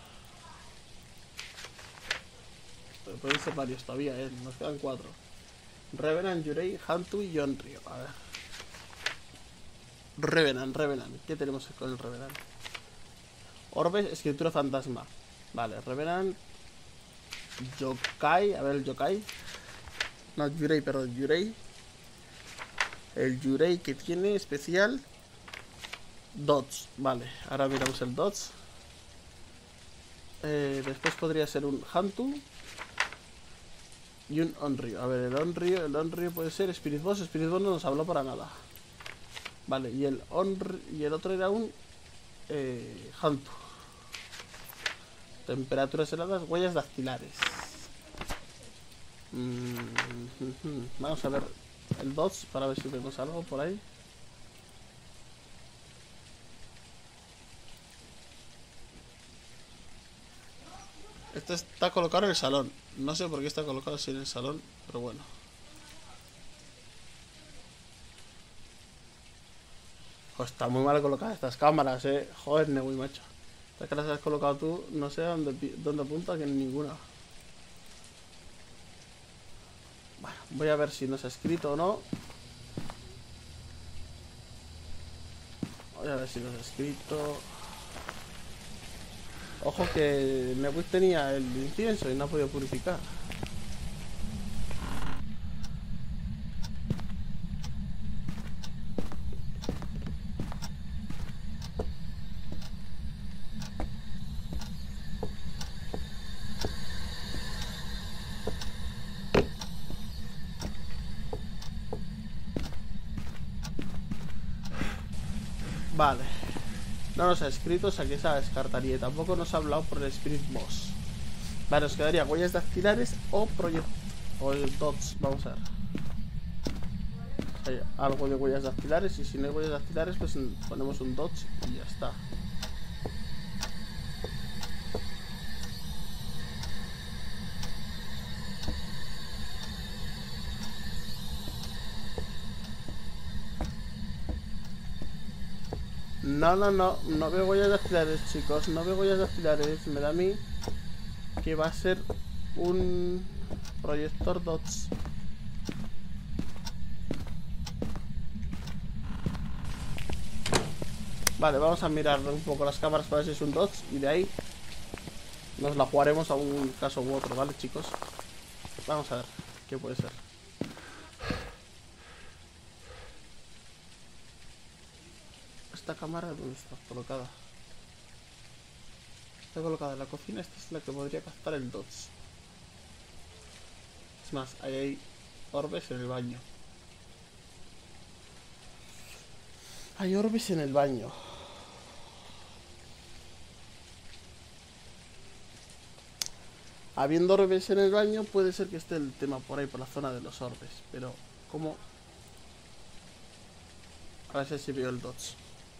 Pero pueden ser varios todavía, nos quedan 4. Revenant, Yurei, Hantu y Onryo. A ver. Revenant. ¿Qué tenemos con el Revenant? Orbes, escritura fantasma. Vale, Revenant. Yokai, a ver el Yokai. No, Yurei, perdón, Yurei. El Yurei que tiene especial Dots. Vale, ahora miramos el Dots. Después podría ser un Hantu y un Onryo. A ver, el Onryo puede ser Spirit Boss. Spirit Boss no nos habló para nada. Vale, y el otro era un Hantu. Temperaturas heladas, huellas dactilares. Vamos a ver el Dots para ver si vemos algo por ahí. Este está colocado en el salón. No sé por qué está colocado así en el salón, pero bueno. Joder, está muy mal colocadas estas cámaras, Joder, Newi, macho. Estas que las has colocado tú, no sé dónde apunta, que en ninguna. Bueno, voy a ver si nos ha escrito o no. Voy a ver si nos ha escrito. Ojo que Nebuit tenía el incienso y no ha podido purificar. Vale. No nos ha escrito, o sea que esa descartaría. Y tampoco nos ha hablado por el Spirit Boss. Vale, nos quedaría huellas dactilares o el Dots. Vamos a ver. Hay algo de huellas dactilares. Y si no hay huellas dactilares, pues ponemos un Dots y ya está. No veo huellas dactilares, chicos. No veo huellas dactilares. Me da a mí que va a ser un proyector Dots. Vale, vamos a mirar un poco las cámaras para ver si es un Dots. Y de ahí Nos la jugaremos a un caso u otro, ¿vale, chicos? Vamos a ver qué puede ser. Esta cámara, ¿dónde está colocada? Está colocada en la cocina. Esta es la que podría captar el DOTS. Es más, ahí hay orbes en el baño. Hay orbes en el baño. Habiendo orbes en el baño, puede ser que esté el tema por ahí, por la zona de los orbes. Pero, ¿cómo? A ver si veo el DOTS.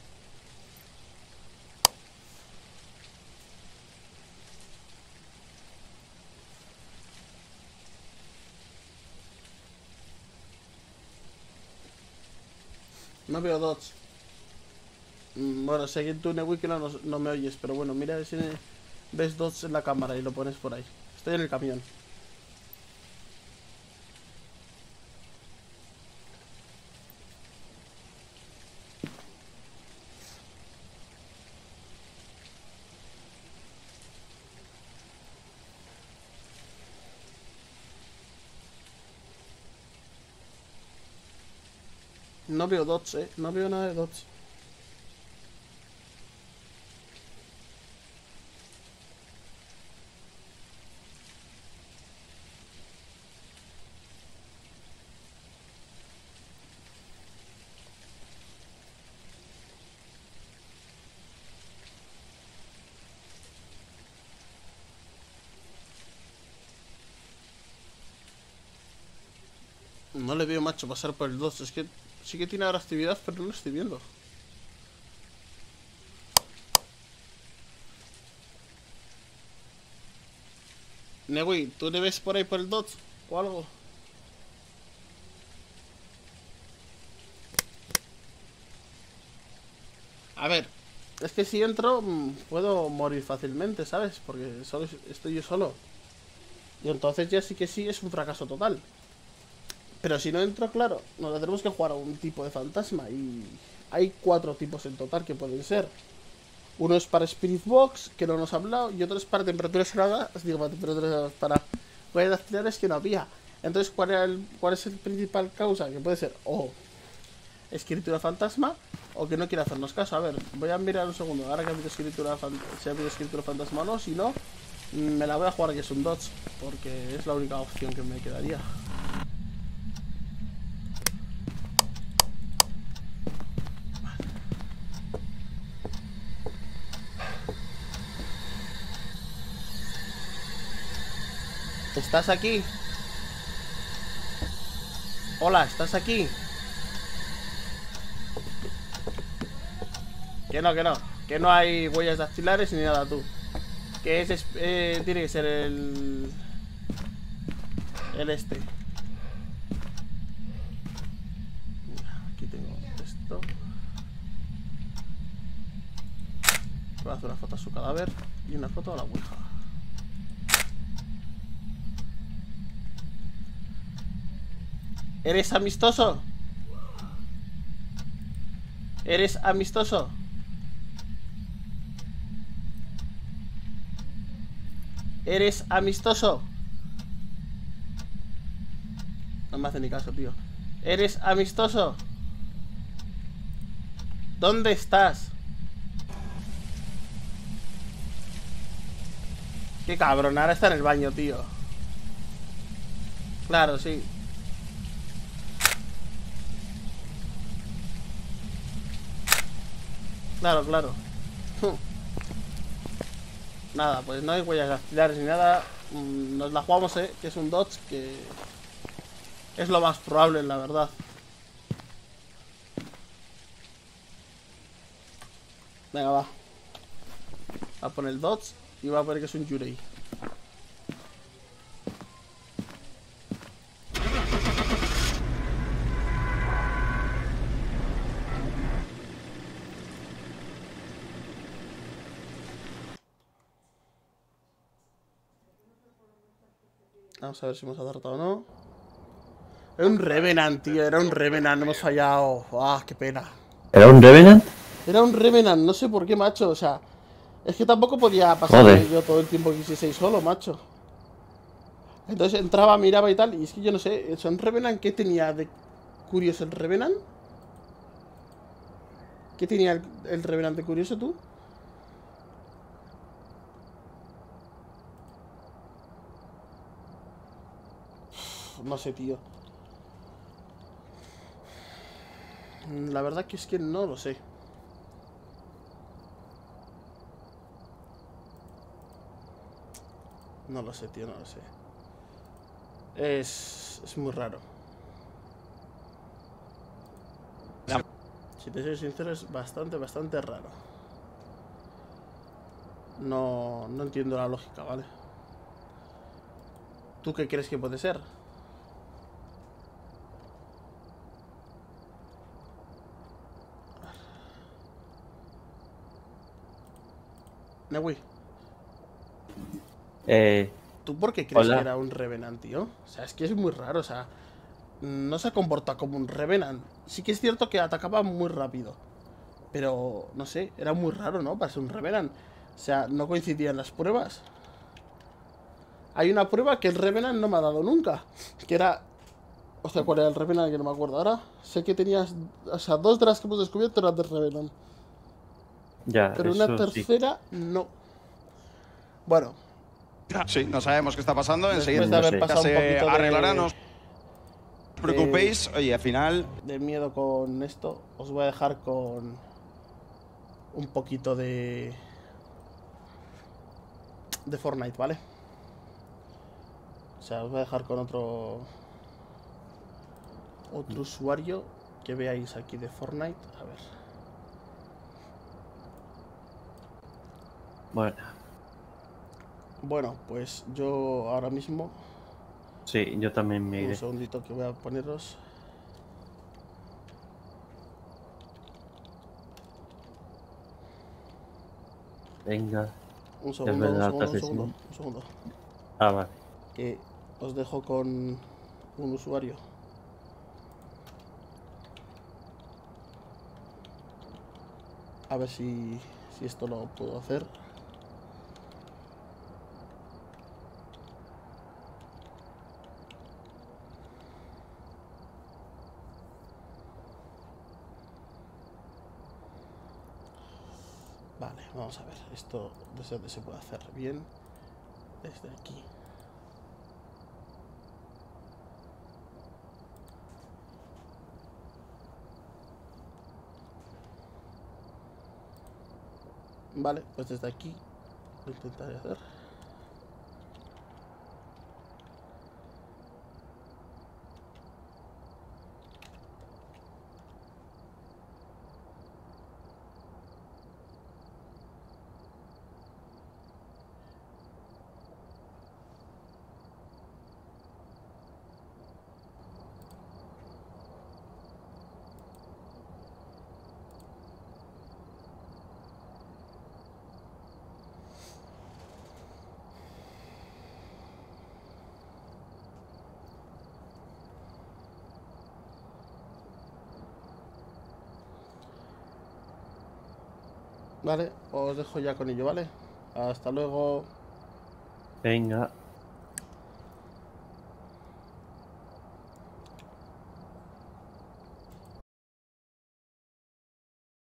No veo dots. Bueno, sé que tú, Newiki, no me oyes, pero bueno, mira a ver si ves dots en la cámara y lo pones por ahí. Estoy en el camión. No veo dots, no veo nada de dots. No le veo, macho, pasar por el dots. Es que sí que tiene ahora actividad, pero no lo estoy viendo. Newi, ¿tú le ves por ahí por el dots o algo? A ver, es que si entro puedo morir fácilmente, ¿sabes? Porque solo estoy yo solo. Y entonces ya sí que sí es un fracaso total. Pero si no entro, claro, nos tenemos que jugar a un tipo de fantasma. Y hay 4 tipos en total que pueden ser. Uno es para Spirit Box, que no nos ha hablado. Y otro es para temperaturas heladas. Digo, para huellas dactilares que no había. Entonces, ¿cuál es el principal causa? Que puede ser o escritura fantasma o que no quiere hacernos caso. A ver, voy a mirar un segundo. Ahora que ha habido escritura fantasma o no. Si no, me la voy a jugar que es un dodge. Porque es la única opción que me quedaría. ¿Estás aquí? Hola, ¿estás aquí? Que no, que no. Que no hay huellas dactilares ni nada, tú. Que es tiene que ser el este. Aquí tengo esto. Voy a hacer una foto a su cadáver y una foto a la ouija. ¿Eres amistoso? ¿Eres amistoso? ¿Eres amistoso? No me hace ni caso, tío. ¿Eres amistoso? ¿Dónde estás? Qué cabrón, ahora está en el baño, tío. Claro, sí. Claro, claro. Nada, pues no hay huellas dactilares ni nada. Nos la jugamos, que es un dodge, que es lo más probable, la verdad. Venga, va. Va a poner el dodge y va a poner que es un Yurei. Vamos a ver si hemos acertado o no. Era un Revenant, tío. Era un Revenant. Hemos fallado. ¡Ah, qué pena! ¿Era un Revenant? Era un Revenant. No sé por qué, macho. O sea, Es que tampoco podía pasar Joder. yo todo el tiempo que quisiese solo, macho. Entonces entraba, miraba y tal. Y es que yo no sé, ¿son Revenant? ¿Qué tenía de curioso el Revenant? ¿Qué tenía el Revenant de curioso tú? No sé, tío. La verdad que es que no lo sé. No lo sé, tío, no lo sé. Es muy raro. Si te soy sincero, es bastante raro. No entiendo la lógica, ¿vale? ¿Tú qué crees que puede ser? Newi, ¿tú por qué crees Hola. que era un Revenant, tío? O sea, es que es muy raro, o sea, no se comporta como un Revenant. Sí que es cierto que atacaba muy rápido, pero no sé, era muy raro, ¿no? Para ser un Revenant. O sea, no coincidían las pruebas. Hay una prueba que el Revenant no me ha dado nunca, que era... O sea, ¿cuál era el Revenant? Que no me acuerdo ahora. Sé que tenías... O sea, 2 de las que hemos descubierto eran de Revenant, Ya, pero una eso sí. tercera no. Bueno, Sí, no sabemos qué está pasando. después de Enseguida No haber sé. pasado un se poquito arreglará, no os preocupéis. Oye, al final, de miedo con esto, os voy a dejar con un poquito de Fortnite, ¿vale? O sea, os voy a dejar con otro usuario que veáis aquí de Fortnite. A ver. Bueno, Bueno, pues yo ahora mismo, sí, yo también me un iré. segundito que voy a poneros. Venga. Un Es segundo, un verdad, segundo, te un segundo, asesino. un segundo. Ah, vale. Que os dejo con un usuario. A ver si esto lo puedo hacer. Vale, vamos a ver. Esto desde dónde se puede hacer bien. Desde aquí. Vale, pues desde aquí lo intentaré hacer. Vale, os dejo ya con ello, ¿vale? Hasta luego. Venga.